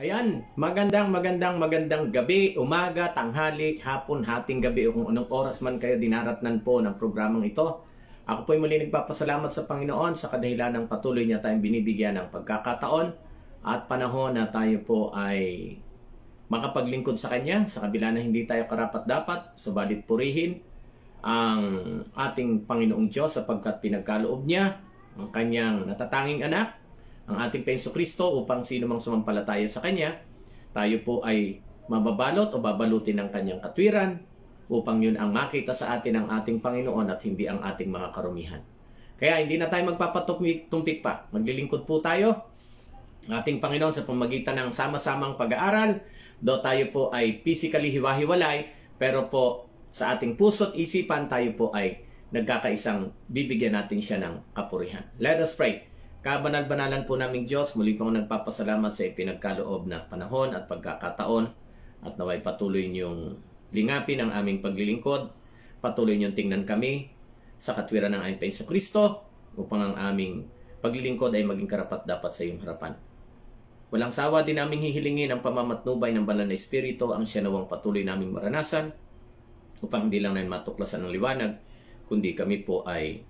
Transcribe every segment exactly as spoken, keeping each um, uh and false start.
Ayan, magandang, magandang, magandang gabi, umaga, tanghali, hapon, hating gabi o kung anong oras man kayo dinaratnan po ng programang ito. Ako po'y muli nagpapasalamat sa Panginoon sa kadahilan ng patuloy niya tayong binibigyan ng pagkakataon at panahon na tayo po ay makapaglingkod sa Kanya sa kabila na hindi tayo karapat-dapat, subalit purihin ang ating Panginoong Diyos sapagkat pinagkaloob niya ang Kanyang natatanging anak, ang ating Hesus Kristo upang sino mang sumampalataya sa Kanya, tayo po ay mababalot o babalutin ng Kanyang katwiran upang yun ang makita sa atin ng ating Panginoon at hindi ang ating mga karumihan. Kaya hindi na tayo magpapatumpik pa. Maglilingkod po tayo ng ating Panginoon sa pamagitan ng sama-samang pag-aaral. Do tayo po ay physically hiwa-hiwalay, pero po sa ating puso't isipan tayo po ay nagkakaisang bibigyan natin siya ng kapurihan. Let us pray. Kabanal-banalan po naming Diyos, muli pong nagpapasalamat sa ipinagkaloob na panahon at pagkakataon at naway patuloy niyong lingapin ang aming paglilingkod, patuloy niyong tingnan kami sa katwiran ng aming Hesus Kristo upang ang aming paglilingkod ay maging karapat-dapat sa iyong harapan. Walang sawa din naming hihilingin ang pamamatnubay ng banal na Espiritu, ang siya nawang patuloy naming maranasan upang hindi lang namin matuklasan ng liwanag, kundi kami po ay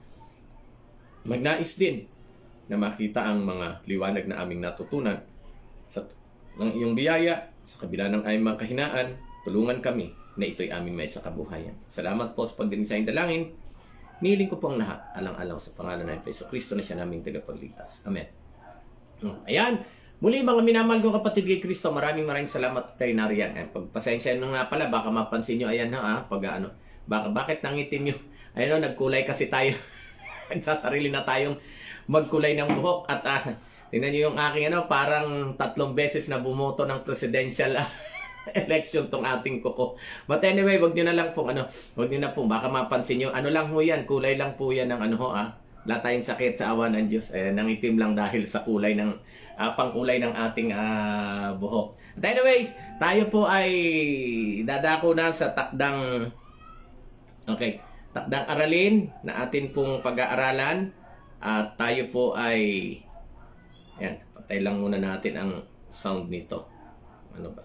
magnais din na makita ang mga liwanag na aming natutunan sa ng iyong biyaya, sa kabila ng aming mga kahinaan, tulungan kami na ito'y aming may sa kabuhayan. Salamat po sa pagdinig sa inyong dalangin. Nihiling ko po ang lahat, alang-alang sa pangalan ng Hesus Kristo na siya naming tagapagligtas. Amen. Ayan, muli mga minamahal kong kapatid kay Kristo, maraming maraming salamat tayo nariyan. Eh, pagpasensya nyo nga pala, baka mapansin nyo, ayan na ah, pag ano, baka, bakit nangitim nyo? Ayan o, nagkulay kasi tayo. Nagsasarili na tayong magkulay ng buhok at uh, tingnan niyo yung aking ano, parang tatlong beses na bumoto ng presidential uh, election tong ating kuko. But anyway, wag niyo na lang pong ano, wag niyo na pong baka mapansin niyo, ano lang ho yan, kulay lang po yan ng ano ho ah. Wala tayong sakit sa awa ng Diyos. Eh, nangitim lang dahil sa kulay ng uh, pangkulay ng ating uh, buhok. But anyways, tayo po ay dadako na sa takdang okay, takdang aralin na atin pong pag-aaralan. At tayo po ay yan, patay lang muna natin ang sound nito. Ano ba?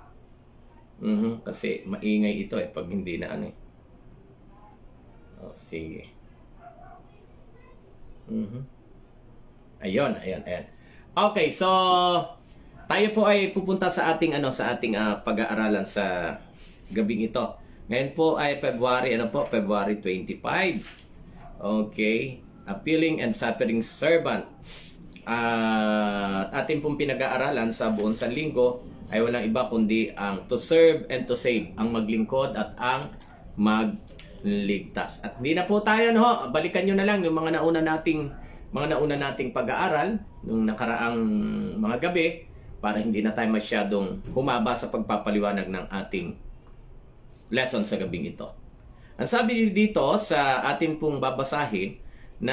Mm-hmm, kasi maingay ito eh pag hindi na ano eh. Oh, sige. Mm-hmm. Ayun, ayun, ayun. Okay, so tayo po ay pupunta sa ating ano sa ating uh, pag-aaralan sa gabing ito. Ngayon po ay February ano po, February twenty-five. Okay. Appealing and suffering servant. At uh, ating pong pinag-aaralan sa buong sanlinggo ay walang iba kundi ang to serve and to save, ang maglingkod at ang magligtas. At hindi na po tayo no, balikan nyo na lang yung mga nauna nating mga nauna nating pag-aaral nung nakaraang mga gabi para hindi na tayo masyadong humaba sa pagpapaliwanag ng ating lesson sa gabing ito. Ang sabi dito sa ating pong babasahin na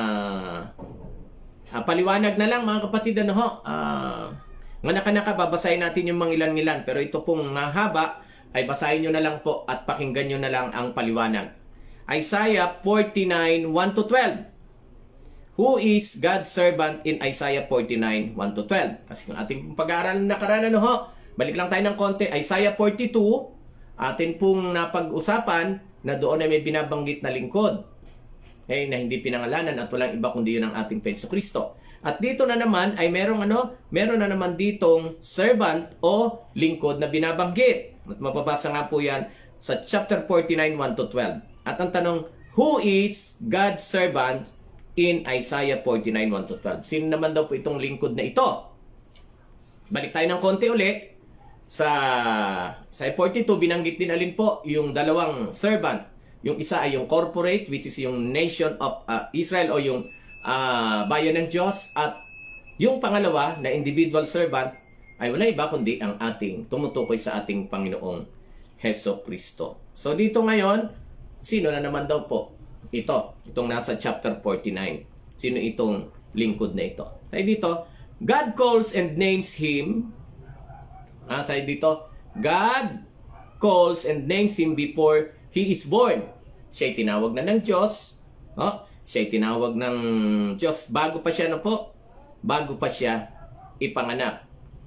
uh, paliwanag na lang mga kapatid ano ho, uh, nga naka-naka babasahin natin yung mga ilan-ilan, pero ito pong mahaba ay basahin nyo na lang po at pakinggan nyo na lang ang paliwanag. Isaiah forty-nine, one to twelve. Who is God's servant in Isaiah forty-nine, one to twelve? Kasi yung ating pag-aaral na nakaraan ano ho, balik lang tayo ng konti. Isaiah forty-two, atin pong napag-usapan na doon ay may binabanggit na lingkod eh, na hindi pinangalanan at walang iba kundi yun ang ating Hesus Kristo. At dito na naman ay merong ano, meron na naman ditong servant o lingkod na binabanggit. At mababasa nga po yan sa chapter forty-nine, one to twelve. At ang tanong, who is God's servant in Isaiah forty-nine, one to twelve? Sino naman daw po itong lingkod na ito? Balik tayo ng konti uli. Sa sa forty-two, binanggit din alin po yung dalawang servant. Yung isa ay yung corporate, which is yung nation of uh, Israel o yung uh, bayan ng Diyos. At yung pangalawa na individual servant ay wala iba kundi ang ating tumutukoy sa ating Panginoong Hesus Kristo. So dito ngayon, sino na naman daw po? Ito, itong nasa chapter forty-nine. Sino itong lingkod na ito? Say dito, God calls and names him. Ah, say dito, God calls and names him before he is born. Siya'y tinawag na ng Diyos. Oh, siya'y tinawag ng Diyos bago pa siya na po. Bago pa siya ipanganak.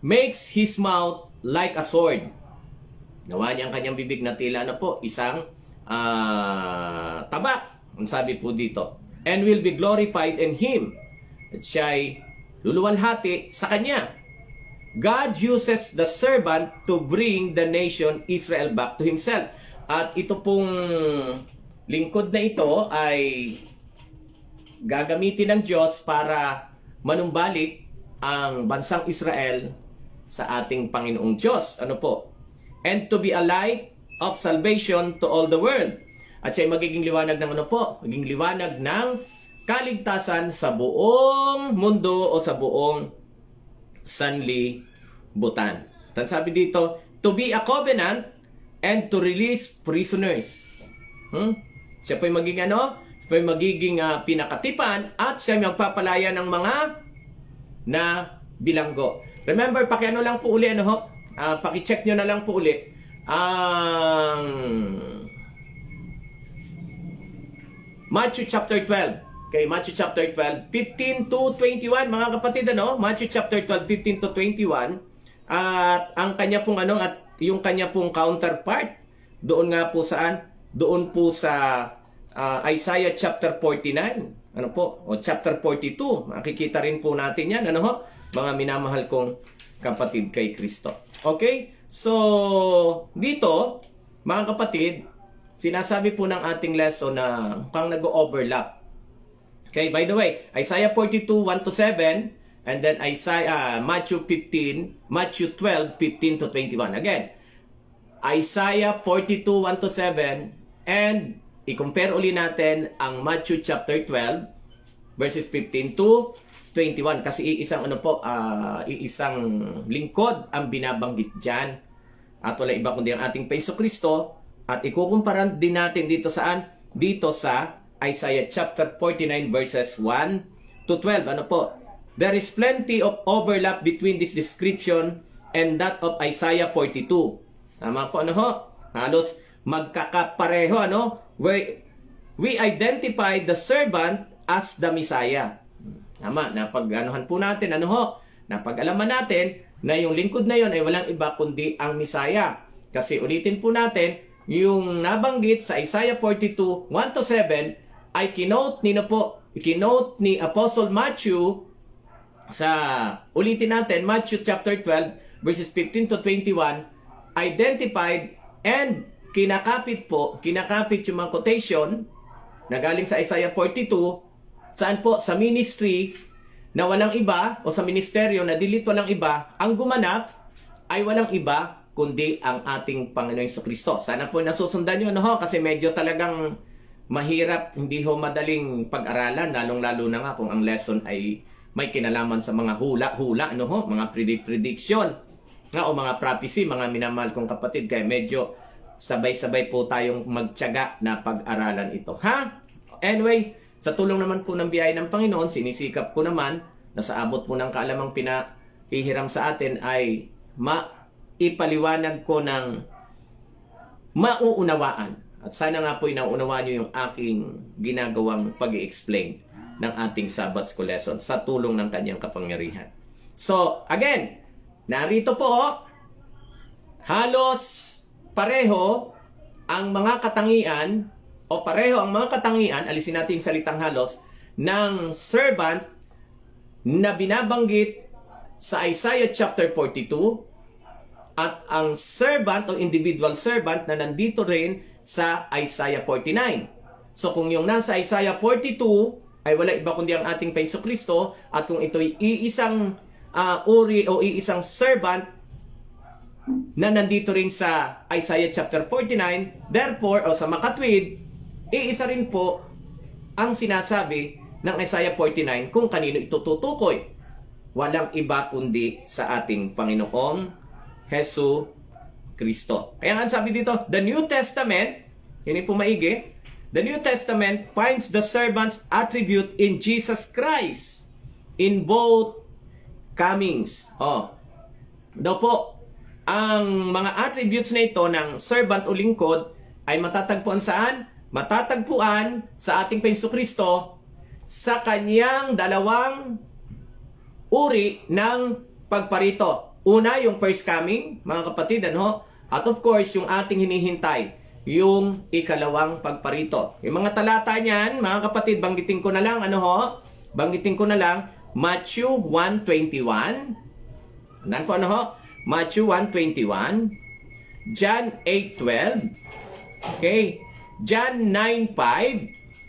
makes his mouth like a sword. Nawa niya ang kanyang bibig na tila na po, isang uh, tabak. Ang sabi po dito. And will be glorified in him. At siya'y luluwalhati sa kanya. God uses the servant to bring the nation Israel back to himself. At ito pong lingkod na ito ay gagamitin ng Diyos para manumbalik ang bansang Israel sa ating Panginoong Diyos. Ano po? And to be a light of salvation to all the world. At siya'y magiging liwanag ng ano po? Magiging liwanag ng kaligtasan sa buong mundo o sa buong sanlibutan. Tan sabi dito, to be a covenant and to release prisoners. Hmm? Siya po'y magiging ano? Siya po'y magiging uh, pinakatipan at siya magpapalaya ng mga na bilanggo. Remember, pakiano lang po uli, ano ho? Uh, paki-check nyo na lang po uli ang um, Matthew chapter twelve. Okay, Matthew chapter twelve, fifteen to twenty-one, mga kapatid, ano? Matthew chapter twelve, fifteen to twenty-one. At ang kanya pong ano, at yung kanya pong counterpart, doon nga po saan? Doon po sa uh, Isaiah chapter forty-nine. Ano po? O chapter forty-two. Makikita rin po natin yan, ano ho? Mga minamahal kong kapatid kay Kristo. Okay? So, dito, mga kapatid, sinasabi po ng ating lesson na mukhang nag-overlap. Okay, by the way, Isaiah forty-two, one to seven, and then Isaiah, uh, Matthew fifteen, Matthew twelve, fifteen to twenty-one. Again, Isaiah forty-two, one to seven, and i-compare uli natin ang Matthew chapter twelve, verses fifteen to twenty-one. Kasi iisang ano po, uh, iisang lingkod ang binabanggit dyan. At wala iba kundi ang ating Paiso Kristo. At ikukumparan din natin dito saan? Dito sa Isaiah chapter forty-nine verses one to twelve. Ano po? There is plenty of overlap between this description and that of Isaiah forty-two. Tama po, ano ho? Halos magkakapareho, ano? Where we identify the servant as the Messiah. Tama, napag-anuhan po natin, ano ho? Napag-alaman natin na yung lingkod na yon ay walang iba kundi ang Messiah. Kasi ulitin po natin, yung nabanggit sa Isaiah forty-two, one to seven, ay kinote ni na po, kinote ni Apostle Matthew sa, ulitin natin, Matthew chapter twelve, verses fifteen to twenty-one, identified and kinakapit po, kinakapit yung mga quotation na galing sa Isaiah forty-two, saan po? Sa ministry na walang iba, o sa ministeryo na dilit walang iba, ang gumanap ay walang iba kundi ang ating Panginoong Jesucristo. Sana po nasusundan nyo, ano ho? Kasi medyo talagang mahirap, hindi ho madaling pag-aralan, lalong-lalo na nga kung ang lesson ay may kinalaman sa mga hula-hula, ano ho? Mga prediction nga o mga prophecy, mga minamahal kong kapatid. Kaya medyo sabay-sabay po tayong magtiyaga na pag-aralan ito. Ha? Anyway, sa tulong naman po ng biyaya ng Panginoon, sinisikap ko naman na sa abot po ng kaalamang pinahihiram sa atin ay maipaliwanag ko ng mauunawaan. At sana nga po inaunawaan nyo yung aking ginagawang pag-i-explain ng ating Sabbath School lesson sa tulong ng kanyang kapangyarihan. So, again, narito po, halos pareho ang mga katangian o pareho ang mga katangian, alisin natin yung salitang halos, ng servant na binabanggit sa Isaiah chapter forty-two at ang servant o individual servant na nandito rin sa Isaiah forty-nine. So kung yung nasa Isaiah forty-two ay wala iba kundi ang ating Paiso Kristo at kung ito'y iisang uh, uri o iisang servant na nandito rin sa Isaiah chapter forty-nine, therefore, o sa makatwid, iisa rin po ang sinasabi ng Isaiah forty-nine kung kanino ito tutukoy. Walang iba kundi sa ating Panginoong Hesu Kristo. Kaya nga sabi dito, the New Testament, hindi po maigi, the New Testament finds the servant's attribute in Jesus Christ in both comings. Oh, daw po, ang mga attributes na ito ng servant o lingkod ay matatagpuan saan? Matatagpuan sa ating Panginoong Kristo sa kanyang dalawang uri ng pagparito. Una, yung first coming, mga kapatid, ano? At of course, yung ating hinihintay, yung ikalawang pagparito. Yung mga talata niyan, mga kapatid, banggitin ko na lang, ano ho? Banggitin ko na lang, Matthew one twenty-one. Nan po, ano ho? Matthew one twenty-one. John eight twelve. Okay? John nine five.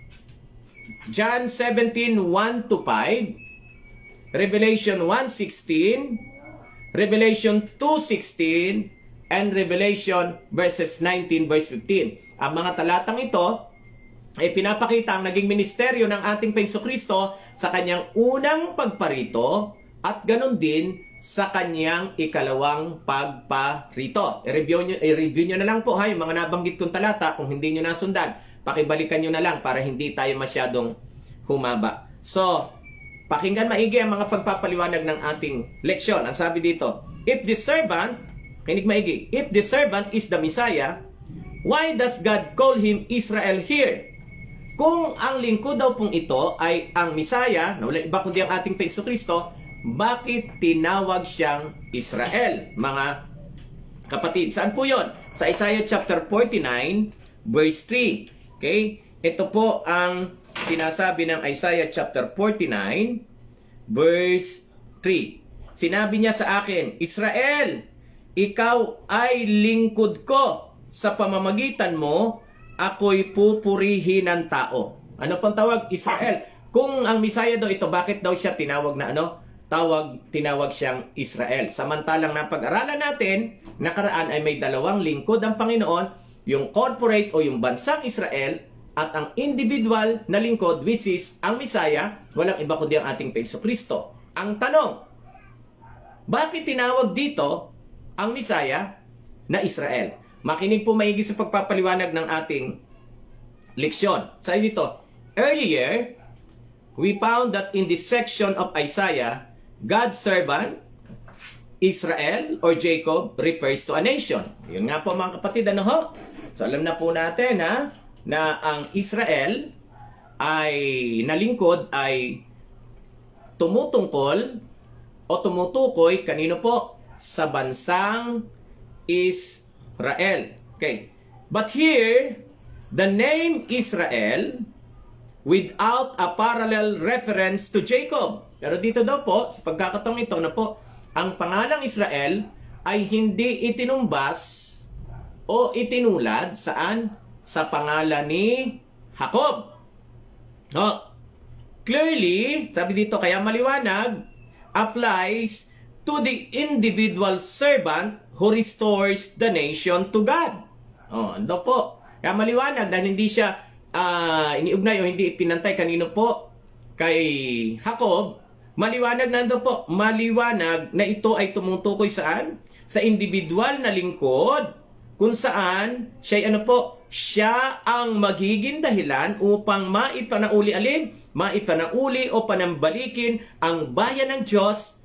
John seventeen one to five. Revelation one sixteen. Revelation two sixteen. And Revelation verses nineteen verse fifteen. Ang mga talatang ito ay pinapakita ang naging ministeryo ng ating Jesucristo sa kanyang unang pagparito at ganon din sa kanyang ikalawang pagparito. I-review nyo, i-review nyo na lang po ha, yung mga nabanggit kong talata. Kung hindi nyo nasundan, pakibalikan nyo na lang para hindi tayo masyadong humaba. So, pakinggan maigi ang mga pagpapaliwanag ng ating leksyon. Ang sabi dito, if the servant Kinig maigi. If the servant is the Messiah, why does God call him Israel here? Kung ang lingkod daw pong ito ay ang Messiah, na wala iba kundi ang ating Jesucristo, bakit tinawag siyang Israel? Mga kapatid, saan po yun? Sa Isaiah chapter forty-nine, verse three. Okay? Ito po ang sinasabi ng Isaiah chapter forty-nine, verse three. Sinabi niya sa akin, Israel, ikaw ay lingkod ko. Sa pamamagitan mo, ako'y pupurihin ng tao. Ano pang tawag? Israel. Kung ang Messiah daw ito, bakit daw siya tinawag na ano? Tawag, tinawag siyang Israel. Samantalang na pag-aralan natin, nakaraan ay may dalawang lingkod ang Panginoon, yung corporate o yung bansang Israel, at ang individual na lingkod, which is ang Messiah, walang iba kundi ang ating Jesucristo. Ang tanong, bakit tinawag dito ang Messiah na Israel? Makinig po maigi sa pagpapaliwanag ng ating leksyon. Sabi dito, earlier, we found that in this section of Isaiah, God's servant, Israel or Jacob, refers to a nation. Yun nga po mga kapatid, ano ho? So alam na po natin ha, na ang Israel ay nalingkod ay tumutungkol o tumutukoy kanino po? Sa bansang Israel. Okay. But here, the name Israel without a parallel reference to Jacob. Pero dito daw po, sa pagkakataong ito na po, ang pangalang Israel ay hindi itinumbas o itinulad saan? Sa pangalan ni Jacob. No? Clearly, sabi dito, kaya maliwanag, applies to the individual servant who restores the nation to God. Oh, ando po. Kaya maliwanag dahil hindi siya uh, iniugnay o hindi pinantay kanino po kay Jacob. Maliwanag nando po. Maliwanag na ito ay tumutukoy saan? Sa individual na lingkod kung saan siya ano po, siya ang magiging dahilan upang maipanauli alin? Maipanauli o panambalikin ang bayan ng Diyos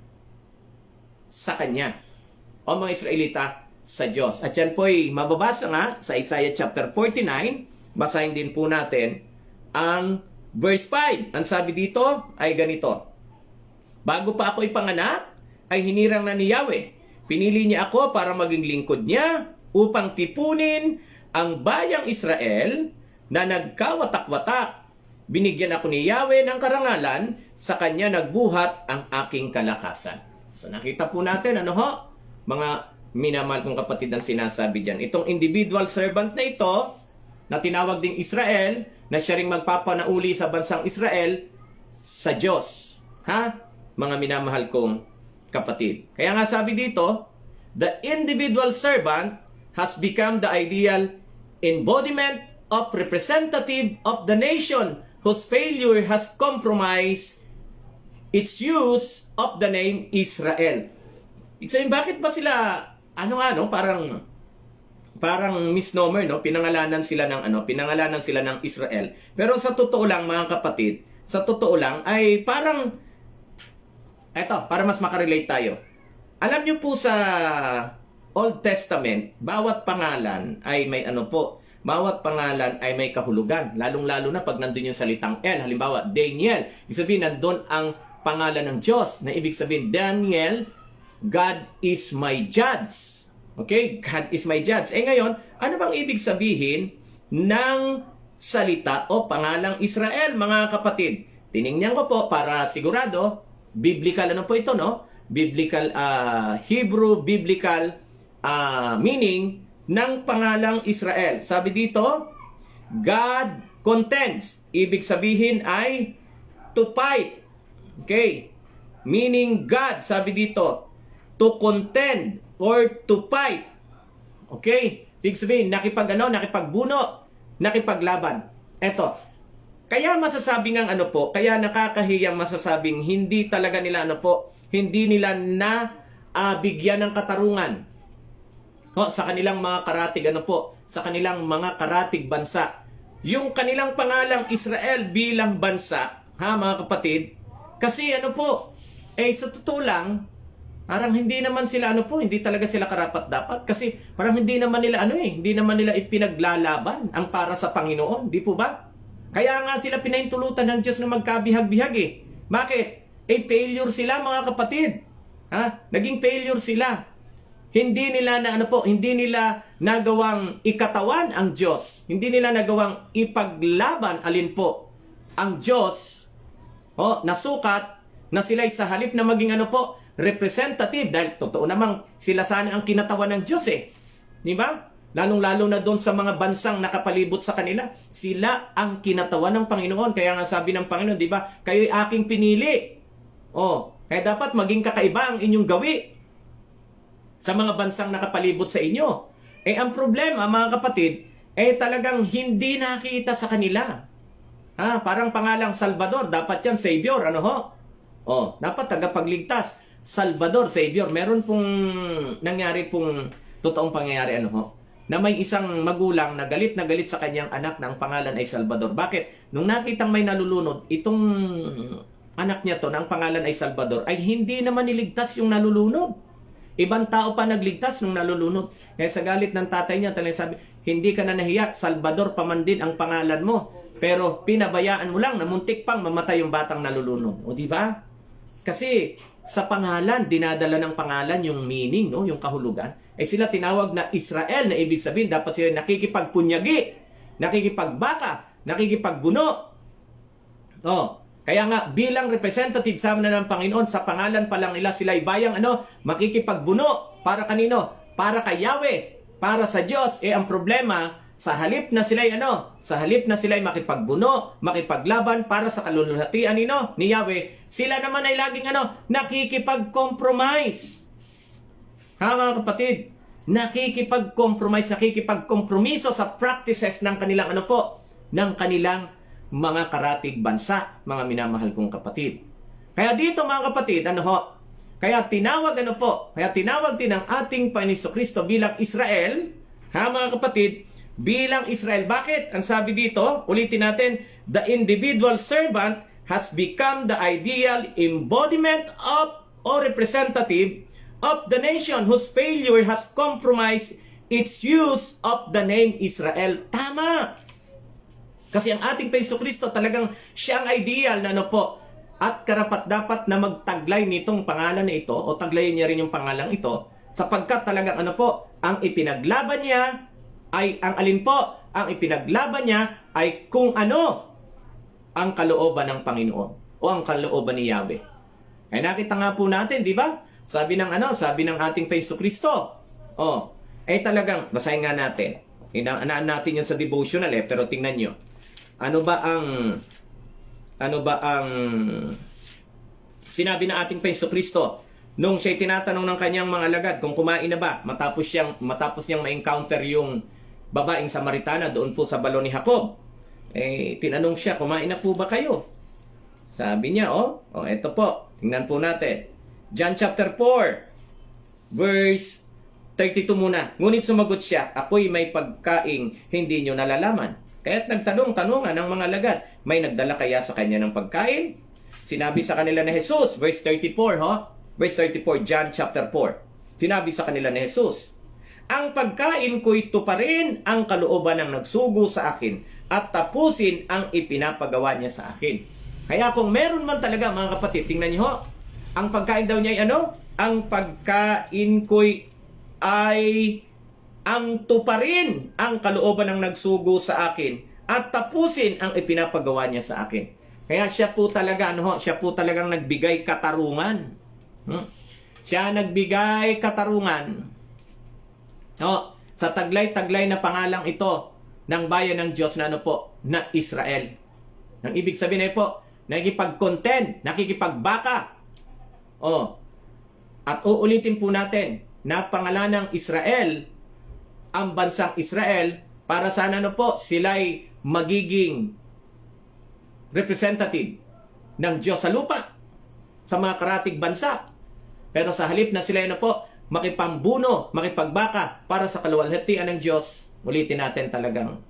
sa Kanya. O mga Israelita sa Diyos. At yan po ay mababasa nga sa Isaiah chapter forty-nine. Basahin din po natin ang verse five. Ang sabi dito ay ganito. Bago pa ako ipanganak, ay hinirang na ni Yahweh. Pinili niya ako para maging lingkod niya upang tipunin ang bayang Israel na nagkawatak-watak. Binigyan ako ni Yahweh ng karangalan, sa Kanya nagbuhat ang aking kalakasan. So nakita po natin, ano ho? Mga minamahal kong kapatid ang sinasabi dyan. Itong individual servant na ito, na tinawag ding Israel, na siya ring magpapanauli sa bansang Israel, sa Diyos. Ha? Mga minamahal kong kapatid. Kaya nga sabi dito, the individual servant has become the ideal embodiment of representative of the nation whose failure has compromised its use of the name Israel. So, bakit ba sila, ano nga, no? Parang, parang misnomer, no? Pinangalanan sila ng, ano? Pinangalanan sila ng Israel. Pero sa totoo lang, mga kapatid, sa totoo lang, ay parang, eto, para mas makarelate tayo. Alam nyo po sa Old Testament, bawat pangalan ay may ano po, bawat pangalan ay may kahulugan. Lalong-lalo na pag nandun yung salitang El. Halimbawa, Daniel. Ibig sabihin, nandun ang pangalan ng Diyos. Na ibig sabihin, Daniel God is my judge. Okay? God is my judge. Eh ngayon, ano bang ibig sabihin ng salita o pangalang Israel, mga kapatid? Tiningnan ko po para sigurado, biblical ano po ito, no? Biblical, uh, Hebrew biblical uh, meaning ng pangalang Israel. Sabi dito, God contends. Ibig sabihin ay to fight. Okay? Meaning God, sabi dito, to contend or to fight. Okay? Ibig sabihin, nakipag ano, nakipagbuno, nakipaglaban. Eto. Kaya masasabi ng ano po, kaya nakakahiyang masasabing hindi talaga nila ano po, hindi nila na uh, bigyan ng katarungan. O, sa kanilang mga karatig ano po, sa kanilang mga karatig bansa. Yung kanilang pangalang Israel bilang bansa, ha mga kapatid, kasi ano po, eh sa totoo lang, parang hindi naman sila ano po, hindi talaga sila karapat-dapat kasi parang hindi naman nila ano eh, hindi naman nila ipinaglalaban ang para sa Panginoon, di po ba? Kaya nga sila pinahintulutan ng Diyos na magkabihag-bihag eh. Bakit? Eh failure sila mga kapatid. Ha? Naging failure sila. Hindi nila na ano po, hindi nila nagawang ikatawan ang Diyos. Hindi nila nagawang ipaglaban alin po ang Diyos. Oh, nasukat na sila'y sa halip na maging ano po, representative, dahil totoo namang sila sana ang kinatawan ng Diyos eh. Di ba? Lalong-lalo na doon sa mga bansang nakapalibot sa kanila, sila ang kinatawan ng Panginoon. Kaya nga sabi ng Panginoon, di ba? Kayo'y aking pinili. Oh, kaya dapat maging kakaiba ang inyong gawi sa mga bansang nakapalibot sa inyo. Eh ang problema, mga kapatid, eh talagang hindi nakita sa kanila. Ha, parang pangalang Salvador, dapat yan Savior, ano ho? Oh, dapat tagapagligtas. Salvador, Savior. Meron pong nangyari pong totoong pangyayari, ano ho? Na may isang magulang na galit na galit sa kanyang anak na ang pangalan ay Salvador. Bakit? Nung nakitang may nalulunod, itong anak niya to, na ang pangalan ay Salvador, ay hindi naman niligtas yung nalulunod. Ibang tao pa nagligtas nung nalulunod. Kaya sa galit ng tatay niya, talagang sabi, hindi ka na nahiya, Salvador pa man din ang pangalan mo. Pero pinabayaan mo lang na muntik pang mamatay yung batang nalulunod. O di ba? Kasi sa pangalan, dinadala ng pangalan yung meaning, no? Yung kahulugan. Eh sila tinawag na Israel, na ibig sabihin dapat sila nakikipagpunyagi, nakikipagbaka, nakikipagbuno. Oh, kaya nga bilang representative sa na ng Panginoon, sa pangalan pa lang nila sila ay bayang ano, makikipagbuno para kanino? Para kay Yahweh, para sa Diyos. Eh ang problema, sa halip na sila ay ano, sa halip na sila ay makipagbuno, makipaglaban para sa kalulunhatian nino ni Yahweh, sila naman ay laging ano, nakikipag-compromise. Ha mga kapatid, nakikipag-compromise, nakikipag-kompromiso sa practices ng kanilang ano po, ng kanilang mga karatig bansa, mga minamahal kong kapatid. Kaya dito mga kapatid, ano ho, kaya tinawag ano po, kaya tinawag din ang ating Panginoon Kristo bilang Israel, ha mga kapatid, bilang Israel. Bakit? Ang sabi dito, ulitin natin, the individual servant has become the ideal embodiment of or representative of the nation whose failure has compromised its use of the name Israel. Tama! Kasi ang ating Panginoon Kristo talagang siya ang ideal na ano po, at karapat-dapat na magtaglay nitong pangalan na ito, o taglayin niya rin yung pangalan ito, sapagkat talagang ano po, ang ipinaglaban niya ay, ang alin po, ang ipinaglaban niya ay kung ano ang kalooban ng Panginoon o ang kalooban ni Yahweh. Ay nakita nga po natin, di ba? Sabi ng ano, sabi ng ating Panginoon Kristo. Oh, eh talagang basahin nga natin. Inaan natin 'yan sa devotional eh, pero tingnan niyo. Ano ba ang ano ba ang sinabi ng ating Panginoon Kristo nung siya tinatanong ng kanyang mga alagad kung kumain na ba matapos siyang matapos niyang ma-encounter yung babaeng Samaritana doon po sa balon ni Jacob. Eh tinanong siya, kumain na po ba kayo? Sabi niya, oh, oh eto po. Tingnan po natin. John chapter four, verse thirty-two muna. Ngunit sumagot siya, ako'y may pagkaing hindi nyo nalalaman. Kaya't nagtanong-tanongan ng mga alagad, may nagdala kaya sa kanya ng pagkain? Sinabi sa kanila ni Jesus, verse thirty-four, ho? Verse thirty-four, John chapter four. Sinabi sa kanila ni Jesus, ang pagkain ko'y tuparin ang kalooban ng nagsugo sa akin at tapusin ang ipinapagawa niya sa akin. Kaya kung meron man talaga, mga kapatid, tingnan niyo ho, Ang pagkain daw niya ay ano? Ang pagkain ko'y ay ang tuparin ang kalooban ng nagsugo sa akin at tapusin ang ipinapagawa niya sa akin. Kaya siya po talaga, ano ho, siya po talagang nagbigay katarungan. Hmm? Siya nagbigay katarungan. No, sa taglay-taglay na pangalang ito ng bayan ng Diyos na ano po, na Israel. Ang ibig sabihin ay po, nakikipag-contend, nakikipagbaka. Oh. At uulitin po natin na pangalan ng Israel, ang bansang Israel, para sana ano po, sila'y magiging representative ng Diyos sa lupa, sa mga karatig bansa. Pero sa halip na sila ano po, makipambuno, makipagbaka para sa kaluwalhatian ng Diyos, ulitin natin talagang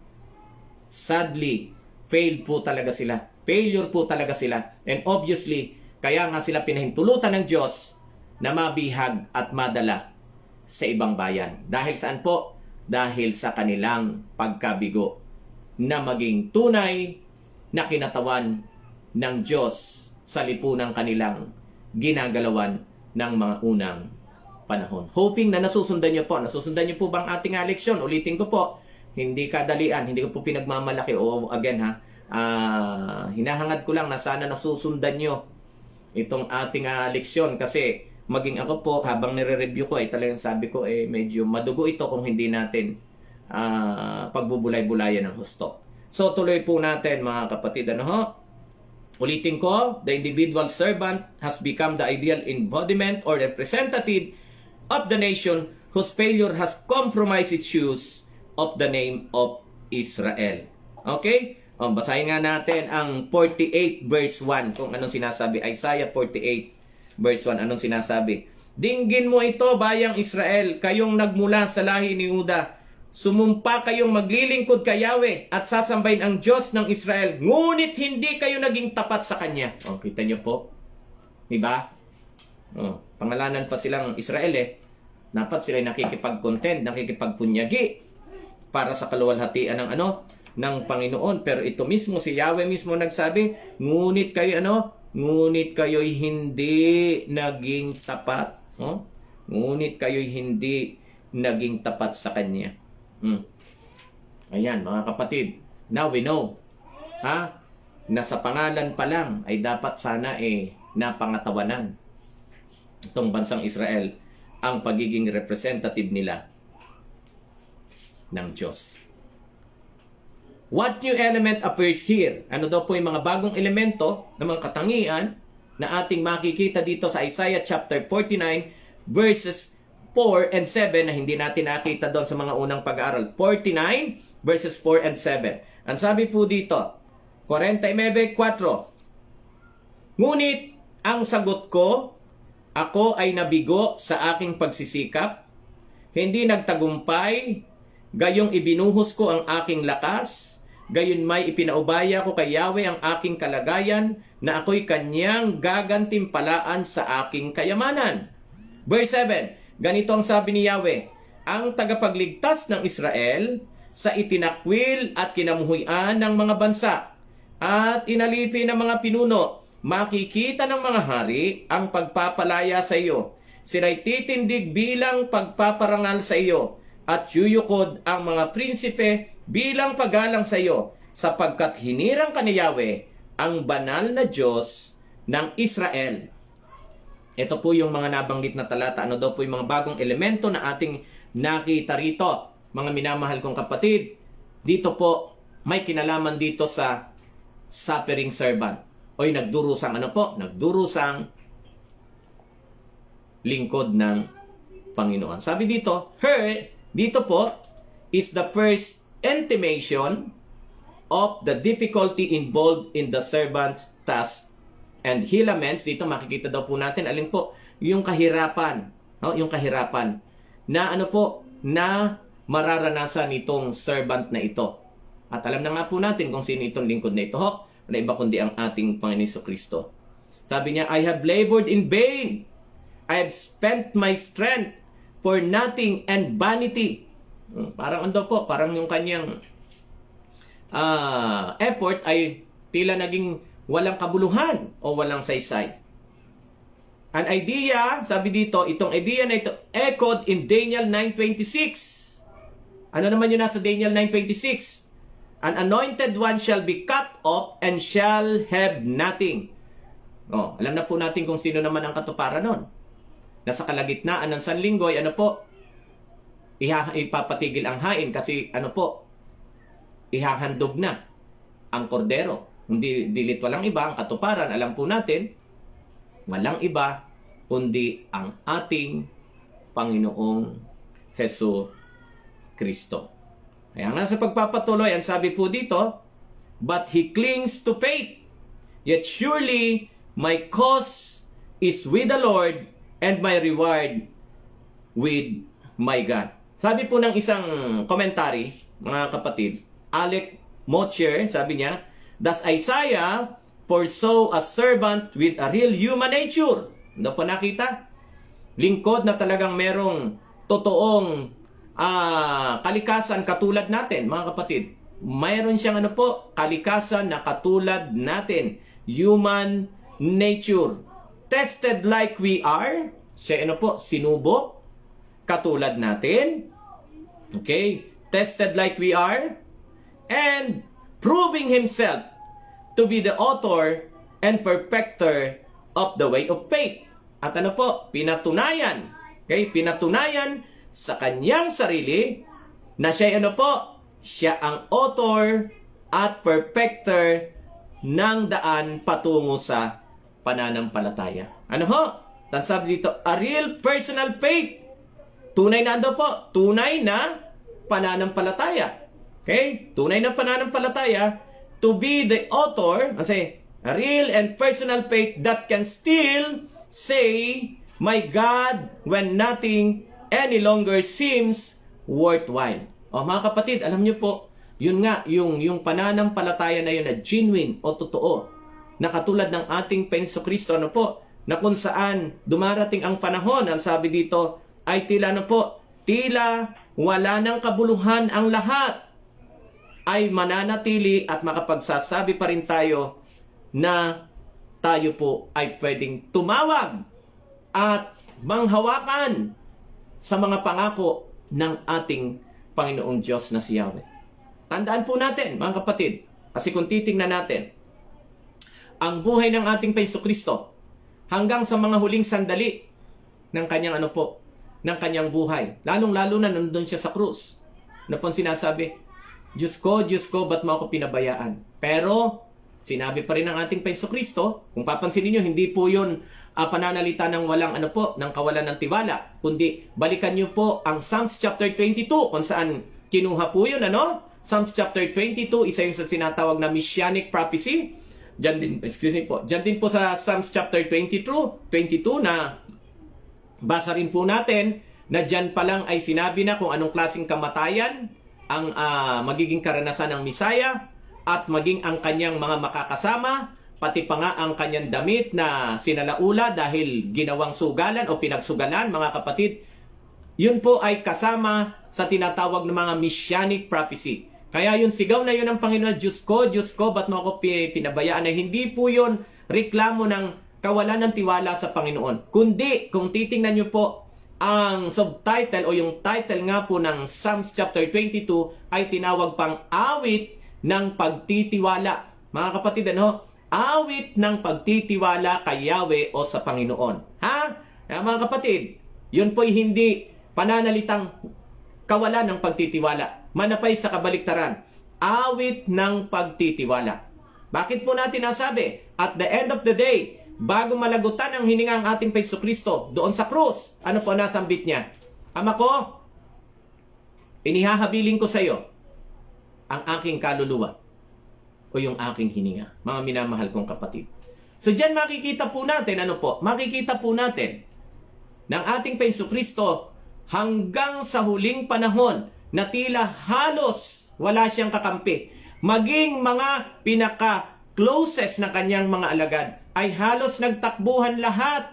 sadly, failed po talaga sila. Failure po talaga sila. And obviously, kaya nga sila pinahintulutan ng Diyos na mabihag at madala sa ibang bayan. Dahil saan po? Dahil sa kanilang pagkabigo na maging tunay na kinatawan ng Diyos sa lipunang kanilang ginagalawan ng mga unang panahon. Hoping na nasusundan niyo po. Nasusundan niyo po bang ating leksyon? Ulitin ko po, hindi kadalian, hindi ko po pinagmamalaki. O again ha, uh, hinahangad ko lang na sana nasusundan niyo itong ating uh, leksyon kasi maging ako po, habang nire-review ko ay talagang sabi ko eh medyo madugo ito kung hindi natin uh, pagbubulay-bulayan ng husto. So tuloy po natin mga kapatid, ano ho? Ulitin ko, the individual servant has become the ideal embodiment or representative of the nation whose failure has compromised its use of the name of Israel. Okay? O, basahin nga natin ang forty-eight verse one kung anong sinasabi. Isaiah forty-eight verse one, anong sinasabi? Dinggin mo ito, bayang Israel, kayong nagmula sa lahi ni Juda. Sumumpa kayong maglilingkod kay Yahweh at sasambahin ang Diyos ng Israel. Ngunit hindi kayo naging tapat sa Kanya. O, kita nyo po? Diba? O, pangalanan pa silang Israel eh. Dapat sila nakikipag-contend, nakikipagpunyagi para sa kaluwalhatian ng ano? Ng Panginoon. Pero ito mismo, si Yahweh mismo nagsabi, ngunit kayo ano? Ngunit kayo'y hindi naging tapat. Oh? Ngunit kayo'y hindi naging tapat sa Kanya. Hmm. Ayan, mga kapatid. Now we know. Ha? Na sa pangalan pa lang ay dapat sana eh napangatawanan itong bansang Israel ang pagiging representative nila ng Diyos. What new element appears here? Ano daw po yung mga bagong elemento ng mga katangian na ating makikita dito sa Isaiah chapter forty-nine verses four and seven na hindi natin nakita doon sa mga unang pag-aaral. forty-nine verses four and seven. Ang sabi po dito, forty-nine four. Ngunit ang sagot ko, ako ay nabigo sa aking pagsisikap, hindi nagtagumpay, gayong ibinuhos ko ang aking lakas, gayon may ipinaubaya ko kay Yahweh ang aking kalagayan na ako'y kanyang gagantimpalaan sa aking kayamanan. Verse seven, ganito ang sabi ni Yahweh, ang tagapagligtas ng Israel sa itinakwil at kinamuhuyan ng mga bansa at inalipin ng mga pinuno, makikita ng mga hari ang pagpapalaya sa iyo. Sila'y titindig bilang pagpaparangal sa iyo at yuyukod ang mga prinsipe bilang paggalang sa iyo, sapagkat hinirang ka ni Yahweh, ang banal na Diyos ng Israel. Ito po yung mga nabanggit na talata. Ano daw po yung mga bagong elemento na ating nakita rito? Mga minamahal kong kapatid, dito po may kinalaman dito sa suffering servant. O yung nagdurusang ano po? Nagdurusang lingkod ng Panginoon. Sabi dito, her, dito po, is the first intimation of the difficulty involved in the servant's task. And he laments, dito makikita daw po natin, alin po, yung kahirapan, no? Yung kahirapan, na ano po, na mararanasan nitong servant na ito. At alam na nga po natin kung sino itong lingkod na ito, ho? Na iba kundi ang ating Panginoon Kristo. Sabi niya, I have labored in vain. I have spent my strength for nothing and vanity. Parang ano po, parang yung kanyang uh, effort ay tila naging walang kabuluhan o walang saysay. An idea, sabi dito, itong idea na ito, echoed in Daniel nine twenty-six. Ano naman yun nasa Daniel nine twenty-six? An anointed one shall be cut off and shall have nothing. Oh, alam na po natin kung sino naman ang katuparan nun. Nasa kalagitnaan ng sanlinggoy, ano po? Iha, ipapatigil ang hain kasi ano po? Ihahandog na ang kordero. Hindi dilit walang iba, ang katuparan, alam po natin, walang iba kundi ang ating Panginoong Hesus Kristo. Kaya nga sa pagpapatuloy, ang sabi po dito, but he clings to faith, yet surely my cause is with the Lord and my reward with my God. Sabi po ng isang commentary, mga kapatid, Alec Motcher, sabi niya, thus Isaiah foresaw a servant with a real human nature. Ano po nakita? Lingkod na talagang merong totoong uh, kalikasan katulad natin, mga kapatid. Mayroon siyang ano po, kalikasan na katulad natin. Human nature. Tested like we are. Siya ano po, sinubok. Katulad natin. Okay? Tested like we are. And proving himself to be the author and perfecter of the way of faith. At ano po, pinatunayan, okay, pinatunayan sa kanyang sarili na siya ano po, siya ang author at perfecter ng daan patungo sa pananampalataya. Ano ho? Tansabi dito, a real personal faith. Tunay na ano po, tunay na pananampalataya. Okay? Tunay na pananampalataya to be the author, kasi a real and personal faith that can still say, my God, when nothing any longer seems worthwhile. O mga kapatid, alam niyo po, yun nga, yung, yung pananampalataya na yun na genuine o totoo, na katulad ng ating Panginoong Kristo, ano po, na kung saan dumarating ang panahon, ang sabi dito, ay tila ano po, tila wala ng kabuluhan ang lahat, ay mananatili at makapagsasabi pa rin tayo na tayo po ay pwedeng tumawag at manghawakan sa mga pangako ng ating Panginoong Diyos na si Yahweh. Tandaan po natin, mga kapatid, kasi kung titingnan natin, ang buhay ng ating Panginoong Kristo hanggang sa mga huling sandali ng kanyang ano po, ng kanyang buhay, lalong-lalo na nandun siya sa krus, na po sinasabi, Diyos ko, Diyos ko, ba't mo ako pinabayaan? Pero, sinabi pa rin ng ating Panginoong Kristo, kung papansinin niyo, hindi po yun uh, pananalita ng walang ano po, ng kawalan ng tiwala, kundi balikan niyo po ang Psalms chapter twenty-two, kung saan kinuha po yun, ano? Psalms chapter twenty-two, isa yung sa sinatawag na Messianic prophecy. Diyan din, excuse me po, diyan din po sa Psalms chapter twenty-two, twenty-two na basa rin po natin, na diyan pa lang ay sinabi na kung anong klaseng kamatayan ang uh, magiging karanasan ng Misaya at maging ang kanyang mga makakasama, pati pa nga ang kanyang damit na sinalaula dahil ginawang sugalan o pinagsugalan, mga kapatid. Yun po ay kasama sa tinatawag ng mga Messianic prophecy. Kaya yung sigaw na yun ng Panginoon, Diyos ko, Diyos ko, ba't mo ako pinabayaan? Ay hindi po yun reklamo ng kawalan ng tiwala sa Panginoon. Kundi, kung titingnan nyo po, ang subtitle o yung title nga po ng Psalms chapter twenty-two ay tinawag pang awit ng pagtitiwala. Mga kapatid, ano? Awit ng pagtitiwala kay Yahweh o sa Panginoon. Ha? Mga kapatid, yun po'y hindi pananalitang kawalan ng pagtitiwala. Manapay sa kabaliktaran. Awit ng pagtitiwala. Bakit po natin nasabi? At the end of the day, bago malagutan ang hininga ang ating Panginoong Kristo doon sa krus, ano po nasambit niya? Ama ko, inihahabiling ko sa iyo ang aking kaluluwa o yung aking hininga. Mga minamahal kong kapatid. So diyan makikita po natin, ano po? Makikita po natin ng ating Panginoong Kristo hanggang sa huling panahon na tila halos wala siyang kakampi. Maging mga pinaka-closest na kanyang mga alagad ay halos nagtakbuhan lahat.